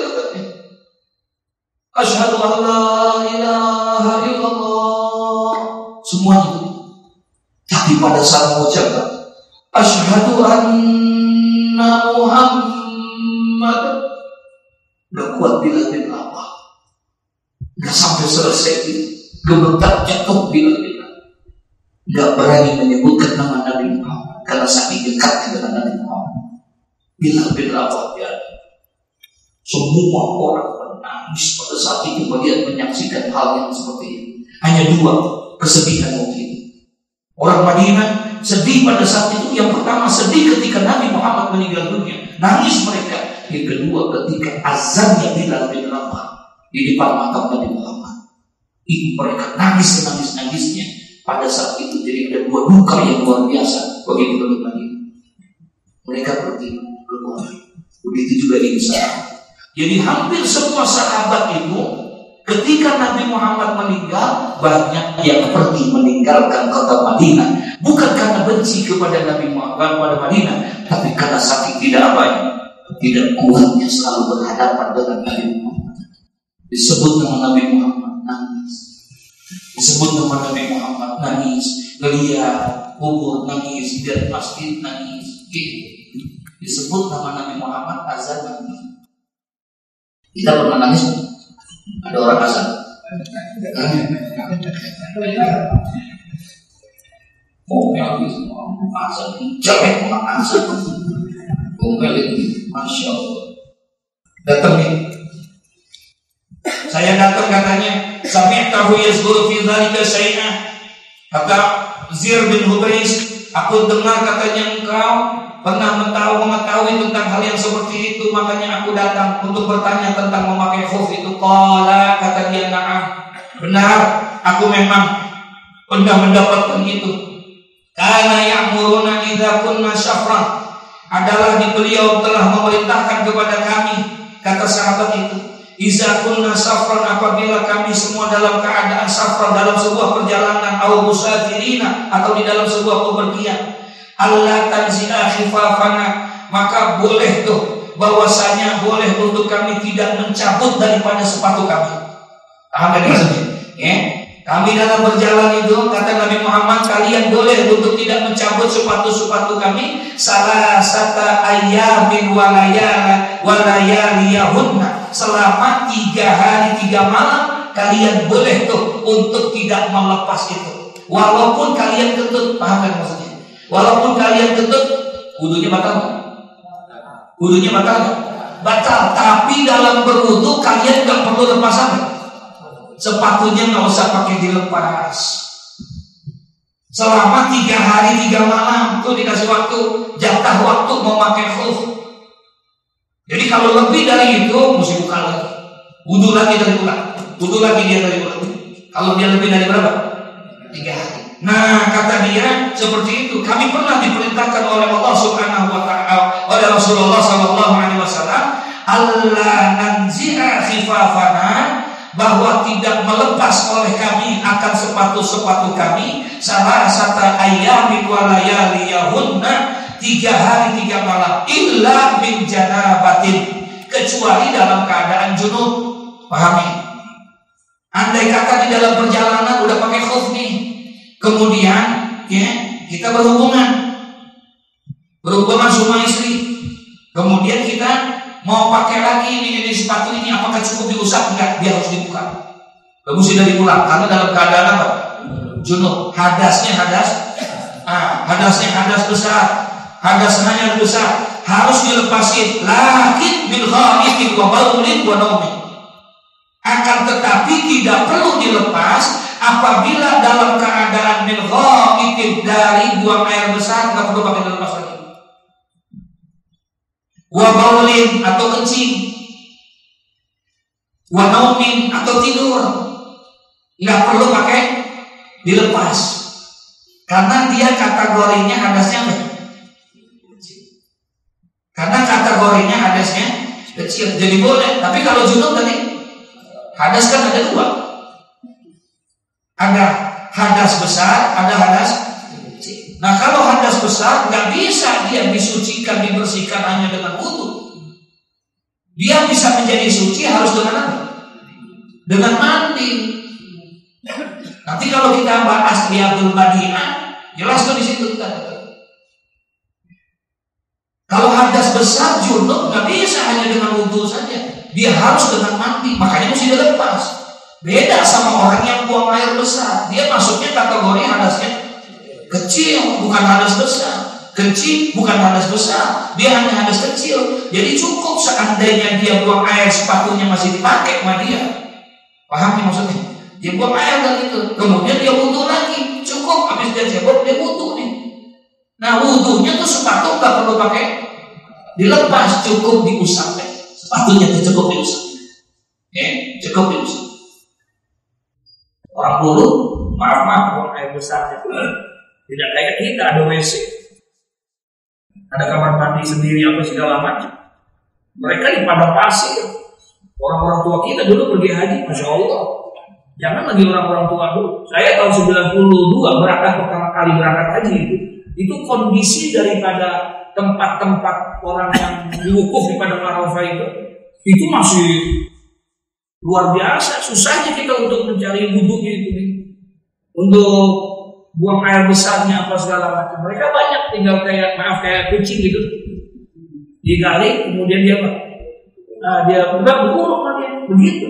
Asyhadu an la ilaha illallah. Semuanya. Tapi pada saat mengucapkan asyhadu anna Muhammad, udah kuat Bilal bin Rabah. Udah sampai selesai gemetar jatuh Bilal bin Rabah. Gak berani menyebutkan nama Nabi Muhammad karena saking dekat dengan Nabi Muhammad. Bilal bin Rabah ya. Semua orang menangis pada saat itu melihat menyaksikan hal yang seperti ini. Hanya dua kesedihan waktu itu. Orang Madinah sedih pada saat itu. Yang pertama sedih ketika Nabi Muhammad meninggal dunia, nangis mereka. Yang kedua ketika azannya Bilal bin Rabah di depan makam Nabi Muhammad, itu mereka nangis senangis-nangisnya pada saat itu. Jadi ada dua duka yang luar biasa bagi penduduk Madinah. Mereka pergi keluar. Begitu juga di sana. Jadi hampir semua sahabat itu ketika Nabi Muhammad meninggal, banyak yang pergi meninggalkan kota Madinah. Bukan karena benci kepada Nabi Muhammad pada Madinah, tapi karena saking tidak apa ya, tidak kuatnya selalu berhadapan dengan Nabi Muhammad. Disebut nama Nabi Muhammad nangis. Disebut nama Nabi Muhammad nangis. Ngeliat kubur nangis, lihat masjid nangis. Disebut nama Nabi Muhammad azan nangis. Kita pernah nangis? Ada orang azan? Ngomel gitu, azan, jelek orang azan. Ngomel itu, Masya Allah. Datang nih. Saya datang katanya, sami'tahu yazkuru fi dzalika syai'an. Kata Zir bin Hubais, aku dengar katanya engkau pernah mentahu, mengetahui tentang hal yang seperti itu, makanya aku datang untuk bertanya tentang memakai khuf itu. Qala, kata dia, na'am, benar, aku memang pernah mendapatkan itu. Karena ya'muruna idza kunna syafran, adalah di beliau telah memerintahkan kepada kami, kata sahabat itu, idza kunna syafran, apabila kami semua dalam keadaan syafran, dalam sebuah perjalanan, au musafirina, atau di dalam sebuah pepergian, Allah tanzi'a khifafana, maka boleh tuh bahwasanya boleh untuk kami tidak mencabut daripada sepatu kami. Paham kan maksudnya? Ya, kami dalam berjalan itu, kata Nabi Muhammad, kalian boleh untuk tidak mencabut sepatu-sepatu kami salasata ayyamin walayala walayaliyahunna, selama tiga hari tiga malam kalian boleh tuh untuk tidak melepas itu, walaupun kalian kentut. Paham kan maksudnya? Walaupun kalian kentut, wudunya batal nggak? Wudunya batal nggak? Batal. Tapi dalam berwudu kalian nggak perlu lepas apa? Sepatunya nggak usah pakai dilepas. Selama tiga hari tiga malam tuh dikasih waktu, jatah waktu memakai khuf. Jadi kalau lebih dari itu mesti buka lagi, wudu lagi dari ulang, wudu lagi dia dari ulang. Kalau dia lebih dari berapa? Tiga hari. Nah, kata dia seperti itu. Kami pernah diperintahkan oleh Allah Subhanahu wa taala, oleh Rasulullah sallallahu alaihi wasallam, Allah nanzi'a khifafana, bahwa tidak melepas oleh kami akan sepatu-sepatu kami salasata ayyamin wa layaliyahunna, tiga hari tiga malam, illa min janabatin, kecuali dalam keadaan junub. Pahami? Andai kata di dalam perjalanan udah pakai khuf nih, kemudian ya kita berhubungan, berhubungan suami istri, kemudian kita mau pakai lagi ini, ini sepatu ini, apakah cukup diusap? Enggak, dia harus dibuka. Bagus tidak dipulang karena dalam keadaan apa? Junub. Hadasnya hadas, ah, hadasnya hadas besar, hadas hanya besar, harus dilepasin. Lakin bil ghaibin wa baulin wa naumin. Akan tetapi tidak perlu dilepas apabila dalam keadaan bil ghaibin, dari buang air besar, nggak perlu pakai dilepas lagi. Wa baulin atau kencing, wa naumin atau tidur, nggak perlu pakai dilepas karena dia kategorinya hadasnya apa? Karena kategorinya hadasnya kecil, jadi boleh. Tapi kalau junub tadi hadas kan ada dua, ada hadas besar, ada hadas kecil. Nah kalau hadas besar nggak bisa dia disucikan, dibersihkan hanya dengan wudu. Dia bisa menjadi suci harus dengan apa? Dengan mandi. Nanti kalau kita bahas Riyadul Madinah, jelas tuh di situ kita. Kalau hadas besar junub nggak bisa hanya dengan wudu saja, dia harus dengan mandi, makanya mesti dilepas. Beda sama orang yang buang air besar, dia masuknya kategori hadasnya kecil, bukan hadas besar. Kecil bukan hadas besar, dia hanya hadas kecil. Jadi cukup seandainya dia buang air, sepatunya masih dipakai sama dia. Paham nih maksudnya? Dia buang air dan itu, kemudian dia wudu lagi, cukup. Habis dia cebok dia wudu nih. Nah wudunya tuh sepatu nggak perlu pakai dilepas, cukup diusap. Sepatunya tuh cukup diusap. Ya, cukup diusap. Orang dulu, maaf maaf, buang air besar itu tidak kayak kita, ada W C, ada kamar mandi sendiri apa segala macam. Mereka di padang pasir. Orang-orang tua kita dulu pergi haji, masya Allah. Jangan lagi orang-orang tua dulu. Saya tahun sembilan puluh dua berangkat pertama kali berangkat haji itu. Itu kondisi daripada tempat-tempat orang yang diwukuf di padang Arafah itu, itu masih luar biasa. Susahnya kita untuk mencari wudhunya itu, untuk buang air besarnya apa segala macam. Mereka banyak tinggal kayak maaf kayak kucing gitu, digali kemudian dia apa? Nah, dia udah beruruk dia begitu.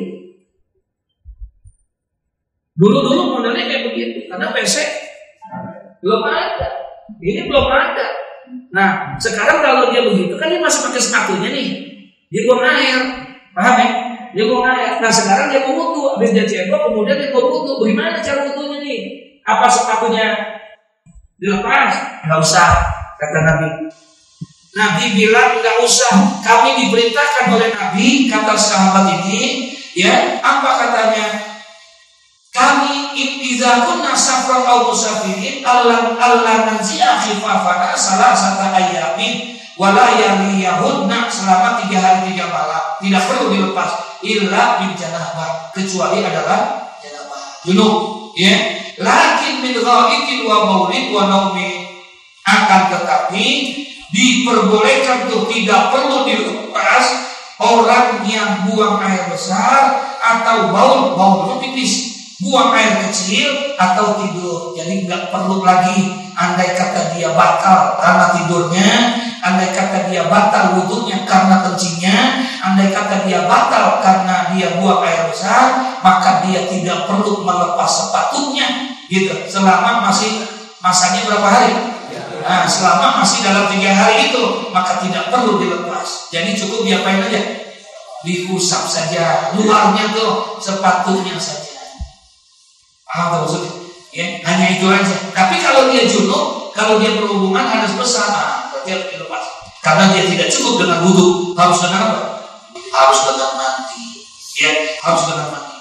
Dulu-dulu modelnya kayak begitu karena P C belum ada, ini belum ada. Nah sekarang kalau dia begitu kan dia masih pakai sepatunya nih, dia buang air, paham ya? Dia buang air. Nah sekarang dia mau wudu, habis dia cebok kemudian dia mau wudu. Bagaimana cara wudunya nih? Apa sepatunya dilepas? Nggak usah, kata Nabi. Nabi bilang nggak usah. Kami diperintahkan oleh Nabi, kata sahabat ini, ya apa katanya? Kami ibtizakun nasafran au musafirin Allah Allah nazi'a khifafana salah satu ayamin wala yaliyahunna selama tiga hari tiga malam. Tidak perlu dilepas illa bil janabah, kecuali adalah janabah junub, ya. Lakin min ghaibin wa maulid wa naumi, akan tetapi diperbolehkan tuh tidak perlu dilepas orang yang buang air besar atau baul, baul itu pipis, buang air kecil atau tidur. Jadi nggak perlu lagi andai kata dia batal karena tidurnya, andai kata dia batal wudhunya karena kencingnya, andai kata dia batal karena dia buang air besar, maka dia tidak perlu melepas sepatunya, gitu. Selama masih masanya berapa hari? Nah, selama masih dalam tiga hari itu, maka tidak perlu dilepas. Jadi cukup diapain aja? Diusap saja, luarnya tuh sepatunya saja. Paham maksudnya? Ya, hanya itu aja. Tapi kalau dia junub, kalau dia berhubungan hadas besar, nah, berarti harus dilepas. Karena dia tidak cukup dengan wudu, harus dengan apa? Harus dengan mandi. Ya, harus dengan mandi.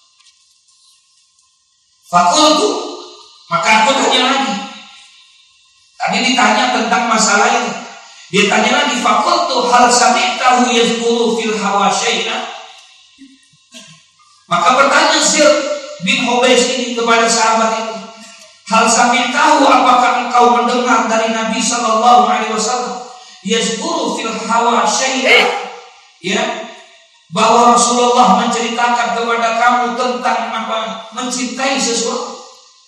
Fakultu, maka aku tanya lagi. Tadi ditanya tentang masalah ini. Dia tanya lagi, fakultu hal sami'tahu yazkuru fil hawa syai'an. Maka bertanya Zir bin Hubais ini kepada sahabat itu, hal sami'tahu, apakah engkau mendengar dari Nabi sallallahu alaihi wasallam yazkuru fil hawa syai'an, ya, bahwa Rasulullah menceritakan kepada kamu tentang mencintai sesuatu?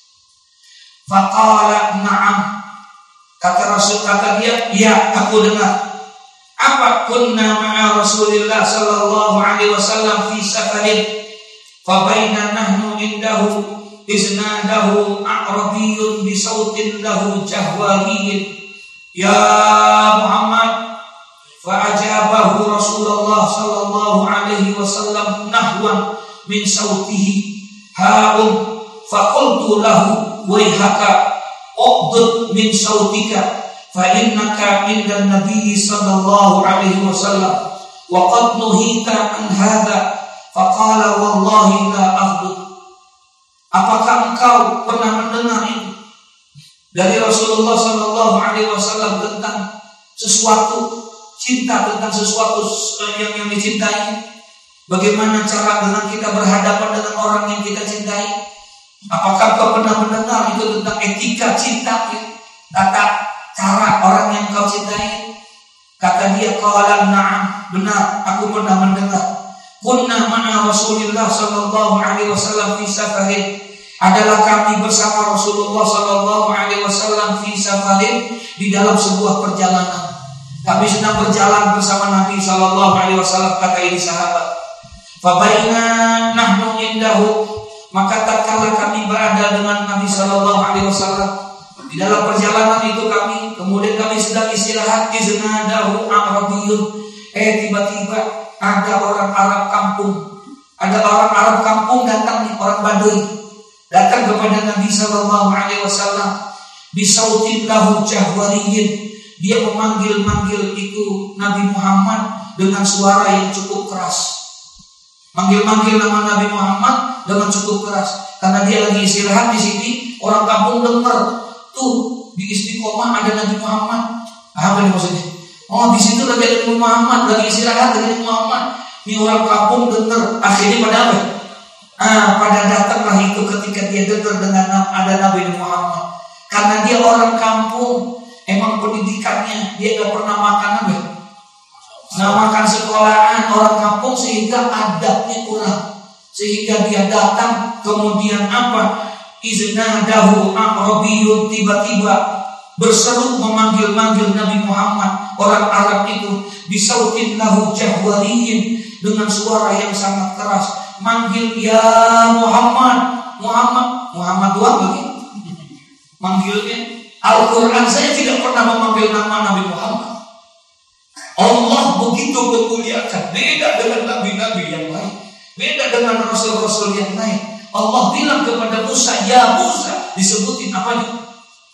Faqala na'am. Kata Rasul, kata dia, ya aku dengar. Apa? Kunna ma'a Rasulillah sallallahu alaihi wasallam fi safarin fa baina nahnu indahu iznadahu a'rabiyyun bi sautin lahu jahwariyyin ya Muhammad fa ajabahu Rasulullah sallallahu alaihi wasallam nahwan min sautihi ha'um fa qultu lahu waihaka uqdud min sautika fa innaka inda Nabi sallallahu alaihi wasallam wa qad nuhita an hadha fa qala wallahi la aghdud. Apakah engkau pernah mendengar itu dari Rasulullah sallallahu alaihi wasallam tentang sesuatu cinta, tentang sesuatu yang yang dicintai? Bagaimana cara dengan kita berhadapan dengan orang yang kita cintai? Apakah kau pernah mendengar itu tentang etika cinta, tata cara orang yang kau cintai? Kata dia, qala na'am, benar, aku pernah mendengar. Kunna ma'a Rasulillah sallallahu alaihi wasallam fi safarin. Adalah kami bersama Rasulullah sallallahu alaihi wasallam fi safarin, di dalam sebuah perjalanan. Kami sedang berjalan bersama Nabi sallallahu alaihi wasallam, kata ini sahabat. Fa baina nahnu indahu, maka tatkala kami berada dengan Nabi sallallahu alaihi wasallam, di dalam perjalanan itu kami, kemudian kami sedang istirahat, iznadahu a'rabiyyun, eh tiba-tiba ada orang Arab kampung, ada orang Arab kampung datang nih, orang Baduy datang kepada Nabi sallallahu alaihi wasallam bisautin lahu jahwariyyin. Dia memanggil-manggil itu Nabi Muhammad dengan suara yang cukup keras. Manggil-manggil nama Nabi Muhammad dengan cukup keras karena dia lagi istirahat di sini. Orang kampung dengar, tuh di Istiqomah ada Nabi Muhammad. Apa ini maksudnya? Oh, di situ lagi ada Nabi Muhammad, lagi istirahat lagi Nabi Muhammad. Ini orang kampung dengar, akhirnya pada apa? Ah, pada datanglah itu ketika dia dengar dengan ada Nabi Muhammad. Karena dia orang kampung, emang pendidikannya dia gak pernah makan apa? Nggak makan sekolahan, orang kampung, sehingga adabnya kurang. Sehingga dia datang, kemudian apa? Iznadahu a'rabiyyun, tiba-tiba berseru memanggil-manggil Nabi Muhammad. Orang Arab itu bisautin lahu jahwariyyin, dengan suara yang sangat keras manggil, ya Muhammad, Muhammad, Muhammad doang lagi manggilnya. Al-Quran saya tidak pernah memanggil nama Nabi Muhammad. Allah begitu memuliakan, beda dengan nabi-nabi yang lain, beda dengan rasul-rasul yang lain. Allah bilang kepada Musa, ya Musa, disebutin apa?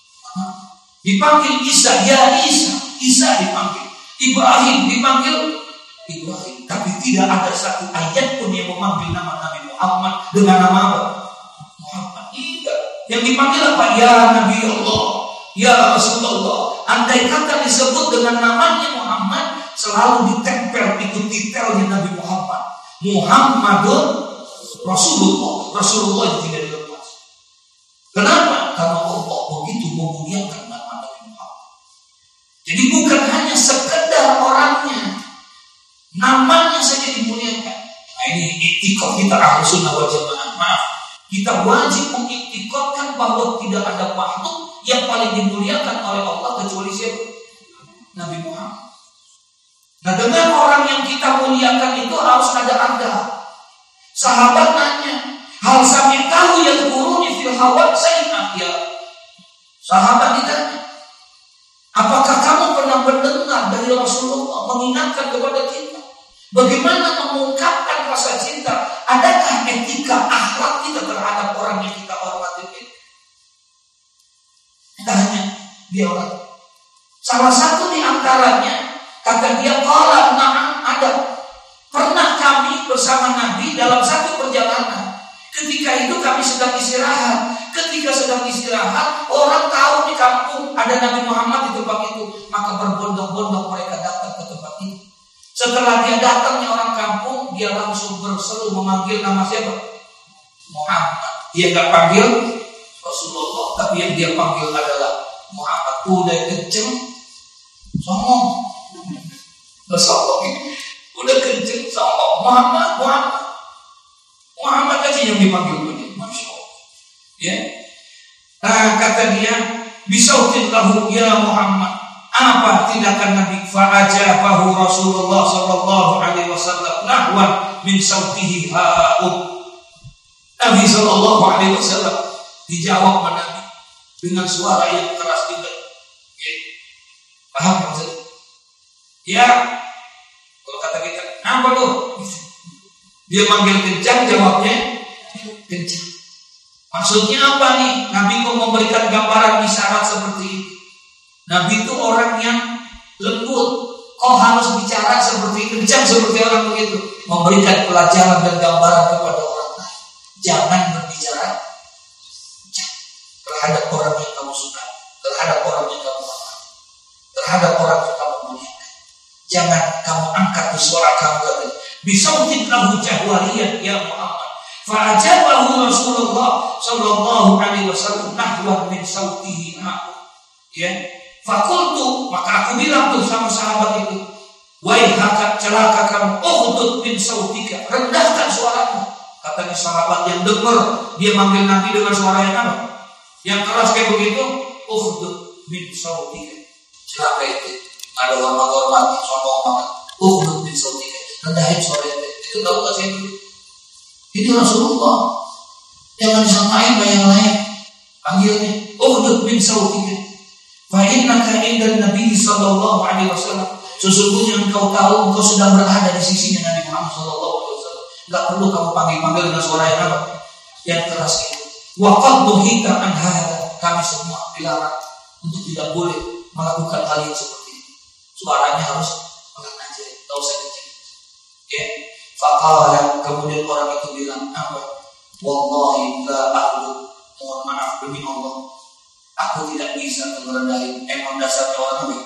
Dipanggil Isa, ya Isa, Isa dipanggil. Ibrahim dipanggil Ibrahim. Tapi tidak ada satu ayat pun yang memanggil nama Nabi Muhammad dengan nama apa? Muhammad. Tidak. Yang dipanggil apa? Ya Nabi Allah, ya Rasulullah. Andai kata disebut dengan namanya Muhammad, selalu ditempel itu titelnya Nabi Muhammad. Muhammadun Rasulullah. Rasulullah yang tidak dilepas. Kenapa? Karena Allah begitu memuliakan nama Nabi Muhammad. Jadi bukan hanya sekedar orangnya, namanya saja dimuliakan. Nah, ini iktikad kita Ahlus Sunnah wal Jamaah. Maaf, kita wajib mengiktikadkan bahwa tidak ada makhluk yang paling dimuliakan oleh Allah kecuali siapa? Nabi Muhammad. Nah, dengan orang yang kita muliakan itu harus ada adab. Sahabat nanya, hal sami tahu yang kuruni fil hawa sayna, ya. Sahabat ditanya, apakah kamu pernah mendengar dari Rasulullah mengingatkan kepada kita bagaimana mengungkapkan rasa cinta? Adakah etika akhlak kita terhadap orang yang kita hormati? Kita hanya dia orang. Salah satu di antaranya kata dia, qala na'am, ada. Pernah kami bersama Nabi dalam satu perjalanan. Ketika itu kami sedang istirahat. Ketika sedang istirahat, orang tahu di kampung ada Nabi Muhammad di tempat itu, maka berbondong-bondong mereka datang ke tempat itu. Setelah dia datangnya orang kampung, dia langsung berseru memanggil nama siapa? Muhammad. Dia enggak panggil Rasulullah, tapi yang dia panggil adalah Muhammad. Udah kenceng, songong, bersongong. Udah kenceng, songong, Muhammad, Muhammad, Muhammad aja yang dipanggil begitu. Masya Allah. Ya. Nah, kata dia, bisautin lahu ya Muhammad. Apa tindakan Nabi? Fa'ajabahu Rasulullah sallallahu alaihi wasallam nahwan min sautihi ha'ud. Nabi sallallahu alaihi wasallam dijawab oleh Nabi dengan suara yang keras juga. Ya. Paham maksudnya? Ya. Kalau kata kita, apa lu? Dia manggil kencang, jawabnya kencang. Maksudnya apa nih? Nabi kok memberikan gambaran isyarat seperti ini? Nabi itu orang yang lembut. Kok harus bicara seperti kencang seperti orang begitu? Memberikan pelajaran dan gambaran kepada orang lain. Jangan berbicara kencang terhadap orang yang kamu suka, terhadap orang yang kamu hormati, terhadap orang yang kamu muliakan. Jangan kamu angkat suara kamu tadi. Bisautin lahu jahwariyat ya Muhammad. Fa'ajabahu Rasulullah sallallahu alaihi wasallam nahwan min sautihi aku. Ya. Fakultu, maka aku bilang tuh sama sahabat itu, wahai hakak celaka kamu, uhdud min sautika, rendahkan suaramu. Katanya sahabat yang dengar dia manggil Nabi dengan suara yang apa? Yang keras kayak begitu, uhdud min sautika. Celaka itu. Ada orang menghormati, sombong banget. Uhdud min sautika, rendahin suara itu. Itu tahu gak sih? Ini Rasulullah. Jangan disamain dengan yang lain. Panggilnya, uhdud min sautika. Fa'innaka inda Nabi sallallahu alaihi wasallam. Sesungguhnya engkau tahu engkau sudah berada di sisinya Nabi Muhammad sallallahu alaihi wasallam. Enggak perlu kamu panggil-panggil dengan suara yang apa? Yang keras itu. Wa qad nuhita an hadza. Kami semua dilarang untuk tidak boleh melakukan hal yang seperti itu. Suaranya harus pelan aja, enggak usah kencang. Ya. Faqala, kemudian orang itu bilang apa? Wallahi la a'lu. Mohon maaf demi Allah, aku tidak bisa merendahin. Emang dasarnya orang apa?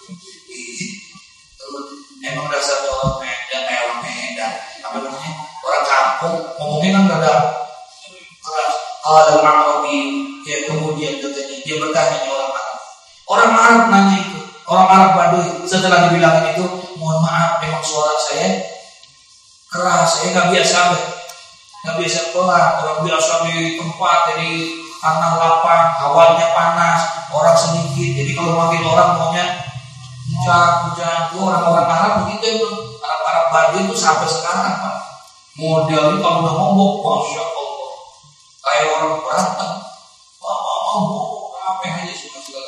Emang dasarnya orang Medan, eh orang Medan. Apa namanya? Orang kampung ngomongnya kan rada keras. Kalau Arabi, ya kemudian katanya dia bertanya orang Arab. Orang Arab nanya itu, orang Arab Baduy setelah dibilangin itu, mohon maaf, emang suara saya keras, saya nggak biasa, nggak biasa pelan. Orang biasa di tempat jadi tanah lapang, hawanya panas, orang sedikit. Jadi kalau manggil orang maunya hujan, hujan. Itu orang-orang Arab begitu itu. Arab-Arab Baduy itu sampai sekarang Pak. Modelnya kalau udah ngomong, masya Allah, kayak orang berantem. Ngomong apa aja semua segala.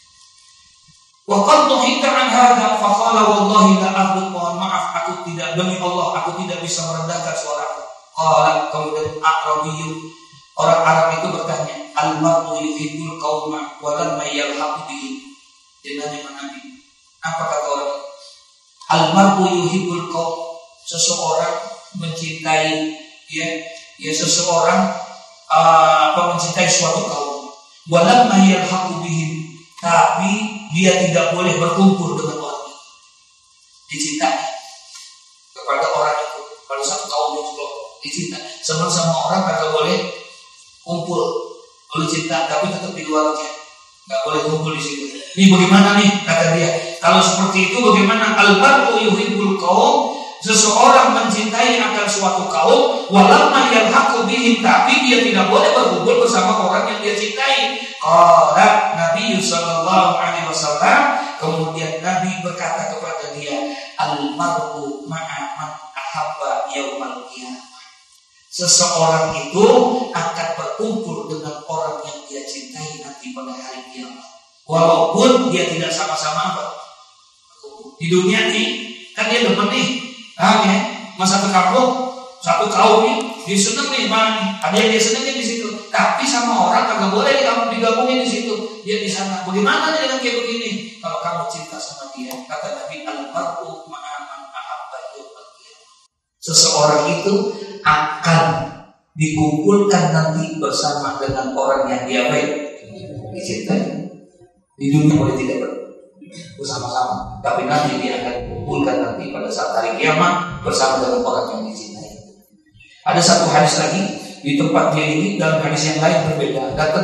Wa qad tuhita an hadza fa qala wallahi la a'budu. Mohon maaf, aku tidak, demi Allah aku tidak bisa merendahkan suaraku. Qala, kemudian Arabiyyun, orang Arab itu bertanya, al-mar'u yuhibbul qauma wa lamma yalhaqu bihi. Dia nanya sama Nabi, apa kata orang? Al-mar'u yuhibbul qaum, seseorang mencintai ya, ya seseorang uh, apa mencintai suatu kaum. Wa lamma yalhaqu bihi, tapi dia tidak boleh berkumpul dengan orang itu. Dicintai kepada orang itu. Kalau satu kaum itu dicinta, sama-sama orang kagak boleh kumpul. Boleh cinta tapi tetap di luarnya, nggak boleh kumpul di situ. Ini bagaimana nih kata dia? Kalau seperti itu bagaimana? Al-mar'u yuhibbul qaum, seseorang mencintai akan suatu kaum, walamma yalhaqu bihim, tapi dia tidak boleh berkumpul bersama orang yang dia cintai. Qala Nabi sallallahu alaihi wasallam, kemudian Nabi berkata kepada dia, al-mar'u ma'a man ahabba yaumal qiyamah. Seseorang itu akan berkumpul dengan orang yang dia cintai nanti pada hari kiamat. Walaupun dia tidak sama-sama apa? Di dunia ini kan dia demen nih, ah ya, masa satu kampung, satu kaum nih, dia seneng nih, bang, ada yang dia senengin di situ. Tapi sama orang kagak boleh kamu digabungin di situ. Dia di sana. Bagaimana dengan kayak begini? Kalau kamu cinta sama dia, kata Nabi, al-mar'u ma'a man ahabba yaumal qiyamah. Seseorang itu akan dikumpulkan nanti bersama dengan orang yang dia baik dicintai. Di dunia boleh tidak bersama-sama, tapi nanti dia akan dikumpulkan nanti pada saat hari kiamat bersama dengan orang yang dicintai. Ada satu hadis lagi di tempat dia ini, dalam hadis yang lain berbeda. Datang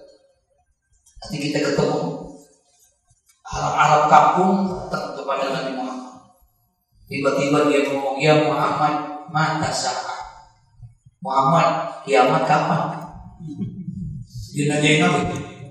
nanti kita ketemu Arab-Arab kampung datang kepada Nabi Muhammad. Tiba-tiba dia ngomong, ya Muhammad, mata saat Muhammad, kiamat kapan? Dia nanyain apa?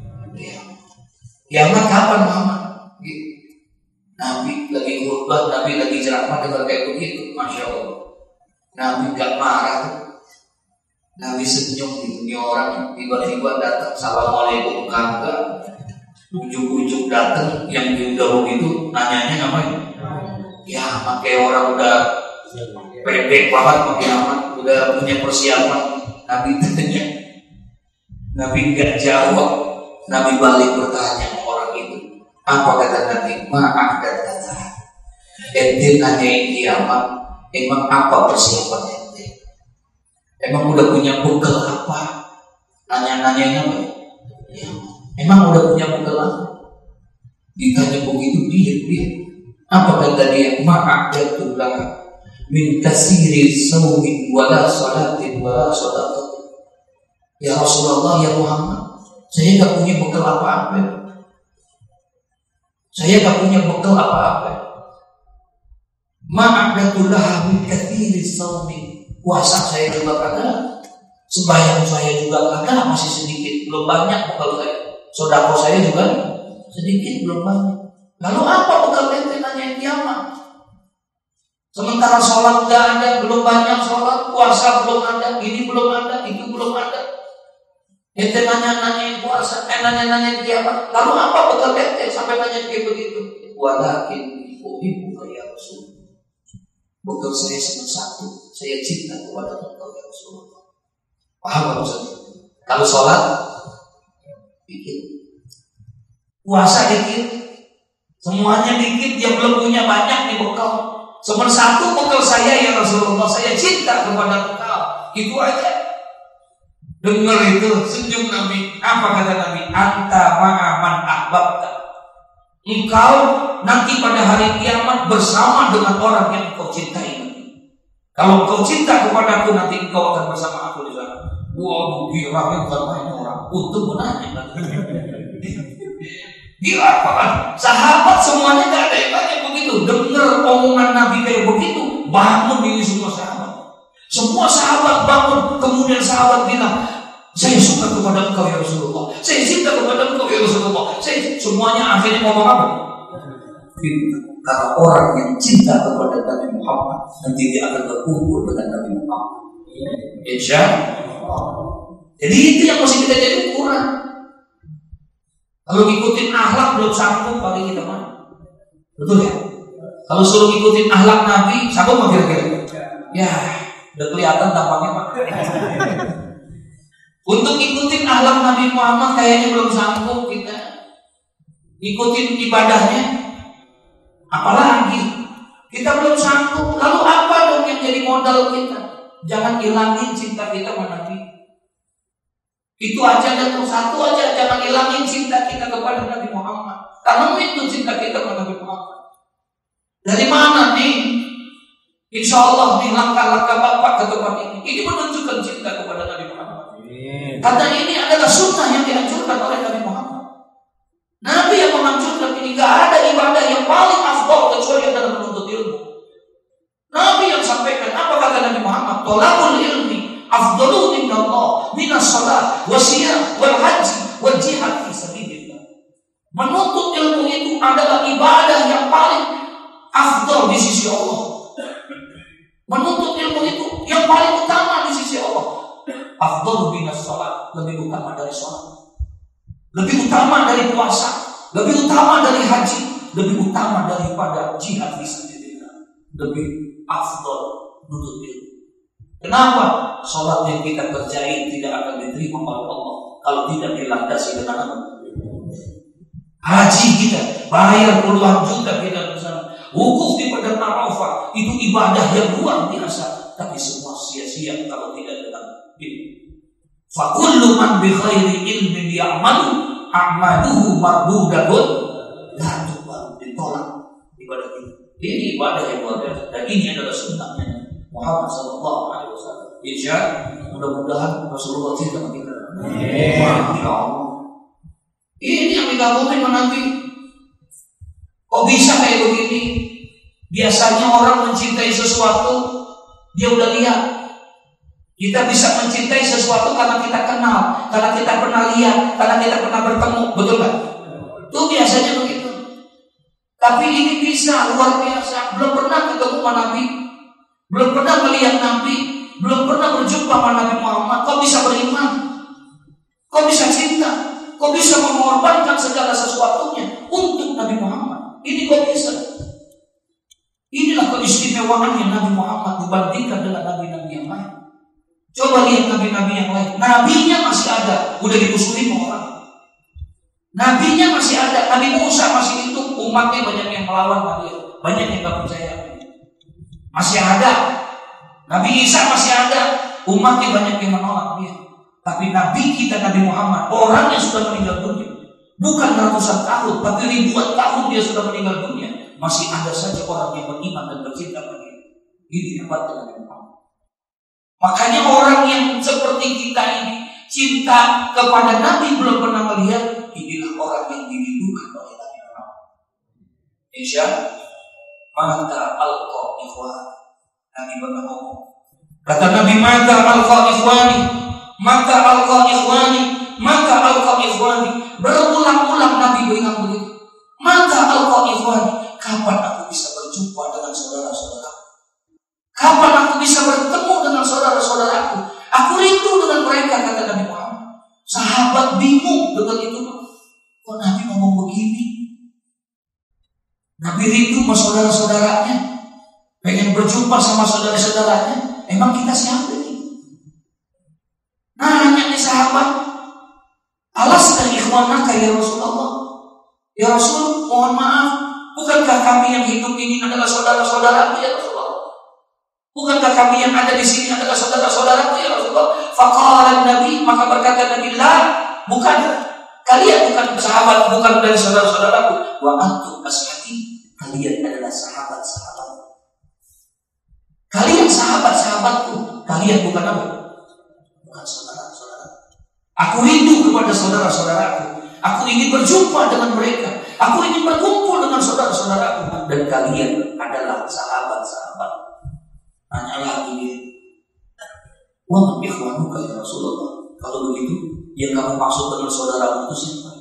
Kiamat kapan Muhammad? Nabi lagi khutbah, Nabi lagi ceramah dengan kayak begitu, masya Allah. Nabi gak marah, Nabi senyum di dunia orang. Tiba-tiba datang, assalamualaikum kagak. Ujuk-ujuk datang yang diundang itu, nanyanya ngapain? Ya, pakai orang udah pendek banget, pakai amat, udah punya persiapan. Nabi tanya, Nabi gak jawab. Nabi balik bertanya sama orang itu. Apa kata Nabi? Maaf dan kata ente nanyain kiamat, emang apa persiapan ente? Emang udah punya bekal apa? Nanya-nanyanya apa? Ya, emang udah punya bekal apa? Ditanya begitu dia dia. Apa kata dia? Maaf dan tulang min kasiri sawmin wala salatin wala sadaqah. Ya Rasulullah, ya Muhammad, saya gak punya bekal apa-apa. Saya gak punya bekal apa-apa. Ma'adatullah min kathiri sawmi. Puasa saya juga kagak, sembahyang saya juga kagak, masih sedikit, belum banyak bekal saya. Sedekah saya juga sedikit, belum banyak. Lalu apa bekal ente nanyain kiamat? Sementara sholat gak ada, belum banyak sholat, puasa belum ada, ini belum ada, itu belum ada. Ente nanya-nanyain puasa, eh nanya-nanyain kiamat. Lalu apa bekal ente sampai nanya kayak begitu? Walakin uhibbu ya Rasul. Bekal saya cuma satu, saya cinta kepada engkau ya Rasulullah. Paham maksudnya? Kalau sholat dikit, puasa dikit, semuanya dikit, dia belum punya banyak nih bekal. Cuma satu bekal saya ya Rasulullah, saya cinta kepada engkau. Itu aja. Dengar itu, senyum Nabi. Apa kata Nabi? Anta ma'aman ahbabta. Engkau nanti pada hari kiamat bersama dengan orang yang engkau cintai. Kalau engkau cinta kepada aku, nanti engkau akan bersama aku di sana. Waduh, gila, bukan main orang. Untuk menanya. Gila apa kan? Sahabat semuanya gak ada yang tanya begitu. Dengar omongan Nabi kayak begitu, bangun ini semua sahabat. Semua sahabat bangun, kemudian sahabat bilang, saya suka kepada engkau ya Rasulullah, saya cinta kepada engkau ya Rasulullah. Saya semuanya akhirnya ngomong apa? Karena orang yang cinta kepada Nabi Muhammad nanti dia akan berkumpul dengan Nabi Muhammad. Insya Allah. Jadi itu yang mesti kita jadi ukuran. Kalau ngikutin akhlak belum sanggup, paling kita mana? Betul ya? Kalau suruh ngikutin akhlak Nabi, sanggup nggak kira-kira? Ya, udah kelihatan tampaknya Pak. Untuk ikutin akhlak Nabi Muhammad kayaknya belum sanggup kita. Ikutin ibadahnya, apalagi kita belum sanggup. Lalu apa dong yang jadi modal kita? Jangan hilangin cinta kita sama Nabi. Itu aja, dan satu aja, jangan hilangin cinta kita kepada Nabi Muhammad. Karena itu cinta kita kepada Nabi Muhammad. Dari mana nih? Insya Allah nih langkah-langkah Bapak ke tempat ini, ini menunjukkan cinta kepada Nabi Muhammad. Karena ini adalah sunnah yang dianjurkan oleh Nabi Muhammad. Nabi yang menganjurkan ini, gak ada ibadah yang paling afdal kecuali adalah menuntut ilmu. Nabi yang sampaikan, apa kata Nabi Muhammad? Tolakul ilmi afdalu indallah minas salat wasiyam wal haji wal jihad fi sabilillah. Menuntut ilmu itu adalah ibadah yang paling afdal di sisi Allah. Menuntut ilmu itu yang paling utama di sisi Allah. Afdalu minas salat, lebih utama dari salat, lebih utama dari puasa, lebih utama dari haji, lebih utama daripada jihad fi sabilillah, lebih afdal menuntut ilmu. Kenapa? Salat yang kita kerjain tidak akan diterima oleh Allah kalau tidak dilandasi dengan apa? Haji kita bayar puluhan juta kita bersama. Wukuf di padang Arafah itu ibadah yang luar biasa, tapi semua sia-sia kalau tidak dengan ilmu. Fa kullu man bi khairi ilmin ya'malu a'maluhu mardudatun la tuqbal, ditolak ibadah kita. Ini ibadah yang luar biasa dan ini adalah sunnahnya Muhammad sallallahu alaihi wasallam. Insya mudah-mudahan Rasulullah cinta sama kita. Masya Allah. Ini yang dikagumi Nabi. Kok bisa kayak begini? Biasanya orang mencintai sesuatu, dia udah lihat. Kita bisa mencintai sesuatu karena kita kenal, karena kita pernah lihat, karena kita pernah bertemu, betul nggak? Itu biasanya begitu. Tapi ini bisa luar biasa. Belum pernah ketemu sama Nabi, belum pernah melihat Nabi, belum pernah berjumpa sama Nabi Muhammad. Kau bisa beriman? Kau bisa cinta? Kau bisa mengorbankan segala sesuatunya untuk Nabi Muhammad? Ini kau bisa. Inilah keistimewaannya Nabi Muhammad dibandingkan dengan nabi-nabi yang lain. Coba lihat nabi-nabi yang lain. Nabinya masih ada, udah dimusuhin orang. Nabinya masih ada. Nabi Musa masih hidup, umatnya banyak yang melawan Nabi, banyak yang gak percaya. Masih ada. Nabi Isa masih ada, umatnya banyak yang menolak dia. Tapi Nabi kita Nabi Muhammad, orangnya sudah meninggal dunia, bukan ratusan tahun, tapi ribuan tahun dia sudah meninggal dunia, masih ada saja orang yang beriman dan bercinta pada dia. Ini hebatnya Nabi Muhammad. Makanya orang yang seperti kita ini cinta kepada Nabi belum pernah melihat, inilah orang yang dirindukan oleh Nabi Muhammad. Insya mata alqa ikhwan. Nabi pernah ngomong. Kata Nabi, mata alqa ikhwani, mata alqa ikhwani, mata alqa ikhwani. Berulang-ulang Nabi bilang begitu. Mata alqa ikhwani, kapan aku bisa berjumpa dengan saudara-saudara? Kapan aku bisa bertemu dengan saudara-saudaraku? Aku rindu dengan mereka, kata Nabi Muhammad. Sahabat bingung dengan itu. Kok Nabi ngomong begini? Nabi rindu sama saudara-saudaranya, pengen berjumpa sama saudara-saudaranya. Emang kita siapa ini? Nah, nanya nih sahabat, alaskan ikhwanaka ya Rasulullah. Ya Rasul, mohon maaf, bukankah kami yang hidup ini adalah saudara-saudaraku ya Rasulullah? Bukankah kami yang ada di sini adalah saudara-saudaraku ya Rasulullah? Faqala Nabi, maka berkata Nabi, la, bukan. Kalian bukan sahabat, bukan dari saudara-saudaraku. Wa antum ashabi, kalian adalah sahabat-sahabatku. Kalian sahabat-sahabatku. Kalian bukan apa? Bukan saudara-saudara. Aku rindu kepada saudara-saudaraku. Aku ingin berjumpa dengan mereka. Aku ingin berkumpul dengan saudara-saudaraku. Dan kalian adalah sahabat-sahabat. Tanya lagi dia, wa man ikhwanuka ya Rasulullah. Kalau begitu, yang kamu maksud dengan saudara itu siapa?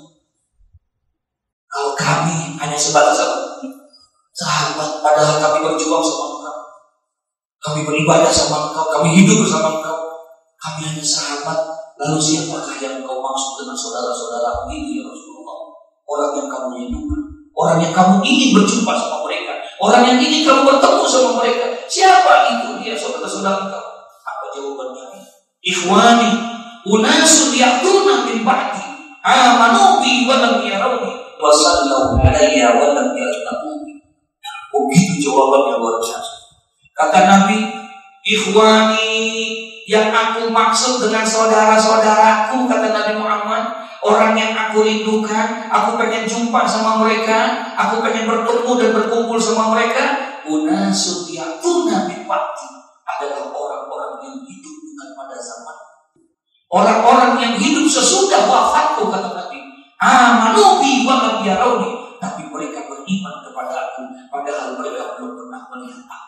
Kalau kami hanya sebatas sahabat, padahal kami berjuang sama engkau, kami beribadah sama engkau, kami hidup bersama engkau, kami hanya sahabat. Lalu siapakah yang kau maksud dengan saudara-saudara itu ya Rasulullah? Orang yang kamu rindukan, orang yang kamu ingin berjumpa sama mereka, orang yang ingin kamu bertemu sama mereka. Siapa itu dia saudara-saudara engkau? Apa jawabannya? Ikhwani, unasun ya'tuna min ba'di, amanu bi wa lam yarawni, wa sallallahu alayya wa lam yaltaquni. Begitu jawabannya luar biasa. Kata Nabi, ikhwani, yang aku maksud dengan saudara-saudaraku, kata Nabi Muhammad, orang yang aku rindukan, aku pengen jumpa sama mereka, aku pengen bertemu dan berkumpul sama mereka. Unasun ya'tuna min ba'di, adalah orang-orang yang hidup bukan pada zaman, orang-orang yang hidup sesudah wafatku, kata Nabi. Amanu bi wa lam yarawni, tapi mereka beriman kepada aku, padahal mereka belum pernah melihat aku.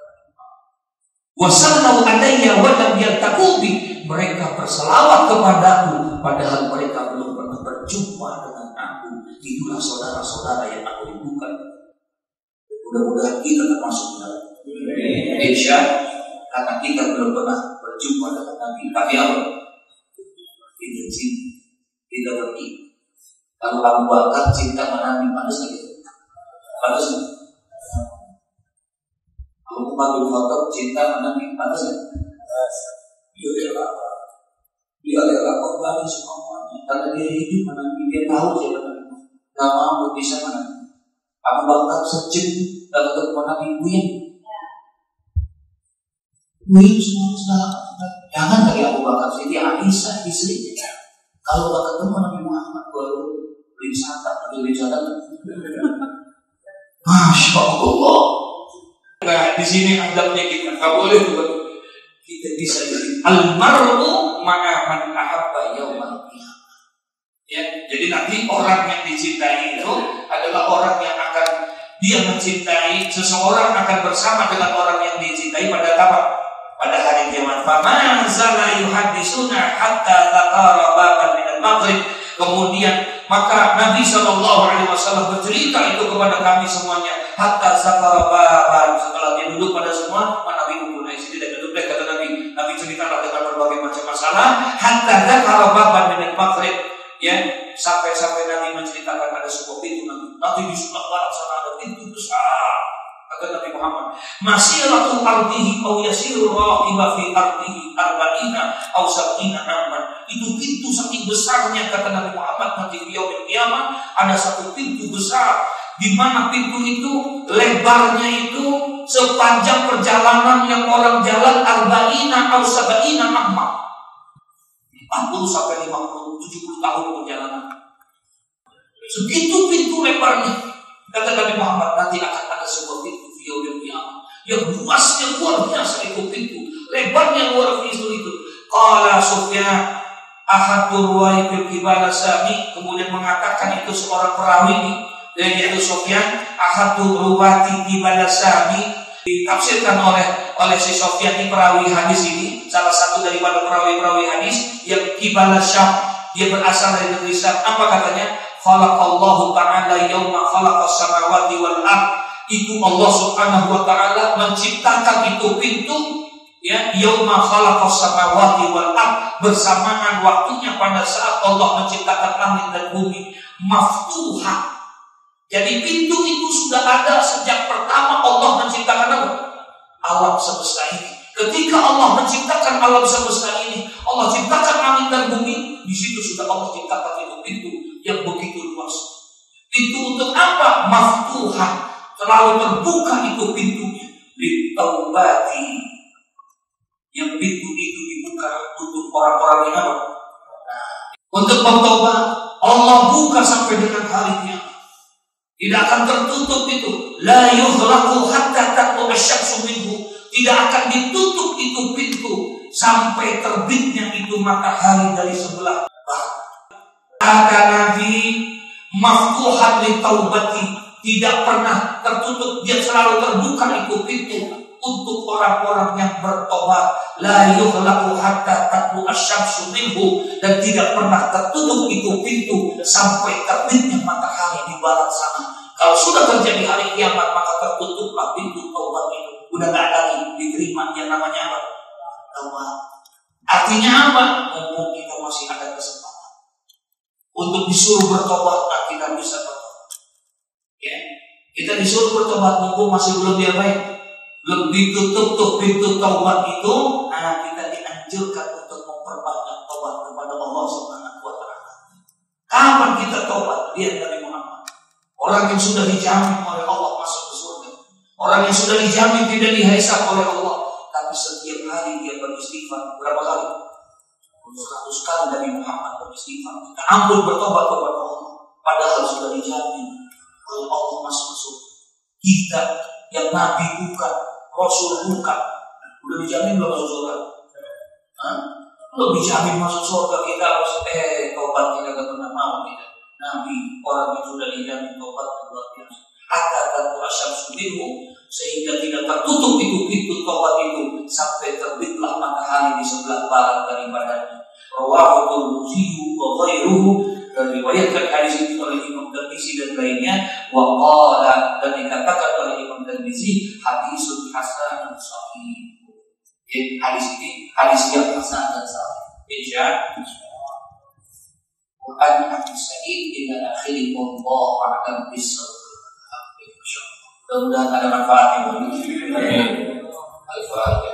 Wasallallahu alayya wa lam yaltaquni, mereka berselawat kepadaku, padahal mereka belum pernah berjumpa dengan aku. Itulah saudara-saudara yang aku rindukan. Mudah-mudahan kita termasuk dalam Insya karena kita belum pernah berjumpa dengan Nabi. Tapi apa? Kita cinta, kita beri. Kalau Abu Bakar cinta sama Nabi, pantas lagi. Pantas lagi. Kalau Umar bin Khattab cinta sama Nabi, pantas lagi. Dia rela, dia rela kembali semuanya karena dia hidup sama Nabi, dia tahu siapa Nabi. Gak mau berpisah sama Nabi. Abu Bakar sejam dan ketemu Nabi Buin. Buin semua segala. Jangan dari Abu Bakar, Siti Aisyah istrinya. Kalau tak ketemu Nabi Muhammad, baru beli santan, beli santan. Masya Allah. Nah, di sini adabnya kita nggak boleh tuh. Kita bisa jadi almarhum ma'a man ahabba yaumal qiyamah. Ya, jadi nanti orang yang dicintai itu adalah orang yang akan dia mencintai seseorang akan bersama dengan orang yang dicintai pada kapan? Pada hari kiamat faman zala yuhaddisuna hatta taqara baban min al-maghrib. Kemudian maka Nabi Shallallahu Alaihi Wasallam bercerita itu kepada kami semuanya. Hatta zakara baban, setelah dia duduk pada semua, Nabi duduk di sini dan duduk deh kata Nabi. Nabi ceritalah dengan berbagai macam masalah. Hatta zakara baban min al-maghrib, ya, sampai-sampai Nabi menceritakan ada sebuah pintu Nabi. Nanti di sebelah barat sana ada pintu besar. Kata Nabi Muhammad, masiratu ardihi aw yasiru raqiba fi ardihi arba'ina aw sab'ina aman. Itu pintu saking besarnya kata Nabi Muhammad, nanti di yaumil qiyamah ada satu pintu besar di mana pintu itu lebarnya itu sepanjang perjalanan yang orang jalan arba'ina aw sab'ina aman. empat puluh sampai lima puluh, tujuh puluh tahun perjalanan. Segitu pintu lebarnya. Kata Nabi Muhammad, nanti akan ada sebuah pintu yaumil qiyamah yang luasnya luar biasa itu pintu, lebarnya luar biasa itu. Qala Sufyan ahadur wa'ibil qibala sami, kemudian mengatakan itu seorang perawi ini, yaitu Sufyan ahadur ruwati qibala sami, ditafsirkan oleh oleh si Sufyan ini perawi hadis ini, salah satu daripada perawi-perawi hadis yang qibala Syam, dia berasal dari negeri Syam. Apa katanya? Khalaqallahu ta'ala yauma khalaqas samawati wal ardh. Itu Allah Subhanahu wa taala menciptakan itu pintu, ya, yauma khalaqas samawati wal ardh, bersamaan waktunya pada saat Allah menciptakan langit dan bumi, maftuha. Jadi pintu itu sudah ada sejak pertama Allah menciptakan apa? Alam semesta ini. Ketika Allah menciptakan alam semesta ini, Allah ciptakan langit dan bumi, di situ sudah Allah ciptakan itu pintu yang begitu luas. Pintu untuk apa? Maftuhan, selalu terbuka itu pintunya. Litaubati, yang pintu itu dibuka untuk orang-orang yang apa? Untuk bertobat. Allah buka sampai dengan hari kiamat. Tidak akan tertutup itu. La yughlaqu hatta tatlu asy-syamsu minhu. Tidak akan ditutup itu pintu sampai terbitnya itu matahari dari sebelah barat. Kata Nabi, maftuhan li taubati, tidak pernah tertutup, dia selalu terbuka itu pintu untuk orang-orang yang bertobat. La yughlaqu hatta tatlu asy-syamsu minhu, dan tidak pernah tertutup itu pintu sampai terbitnya matahari di barat sana. Kalau sudah terjadi hari kiamat, maka tertutuplah pintu taubat itu. Udah gak lagi diterima yang namanya apa? Taubat. Artinya apa? Mumpung kita masih ada kesempatan untuk disuruh bertobat, nah kita bisa bertobat. Ya, kita disuruh bertobat, mumpung masih belum diapain, belum ditutup tuh pintu taubat itu. Nah, kita dianjurkan untuk memperbanyak taubat kepada Allah Subhanahu wa taala. Kapan kita taubat? Lihat Nabi Muhammad, orang yang sudah dijamin oleh Allah masuk ke surga, orang yang sudah dijamin tidak dihisab oleh Allah, tapi setiap hari dia beristighfar. Berapa kali? seratus kali Nabi Muhammad beristighfar, minta ampun, bertobat kepada Allah, padahal sudah dijamin oleh Allah masuk surga. Kita yang Nabi bukan, Rasul bukan, udah dijamin belum masuk surga? Hah? Belum dijamin masuk surga, kita harus eh tobat, kita gak pernah mau tidak. Nabi orang yang sudah dijamin tobat luar biasa. Hatta tatlu asy-syamsu minhu, sehingga tidak tertutup itu pintu tobat itu sampai terbitlah matahari di sebelah barat daripadanya. Rawahu Tirmidzi wa ghairuhu, dan riwayatkan hadis ini oleh Imam Tirmidzi dan lainnya. Wa qala, dan dikatakan oleh Imam Tirmidzi, hadisun hasanun sahih. Jadi hadis ini hadis yang hasan dan sahih. Insyaallah. Quran Abi Sa'id ila akhiri wallahu a'lam bis-shawab. Mudah-mudahan ada manfaatnya. Al-Fatihah.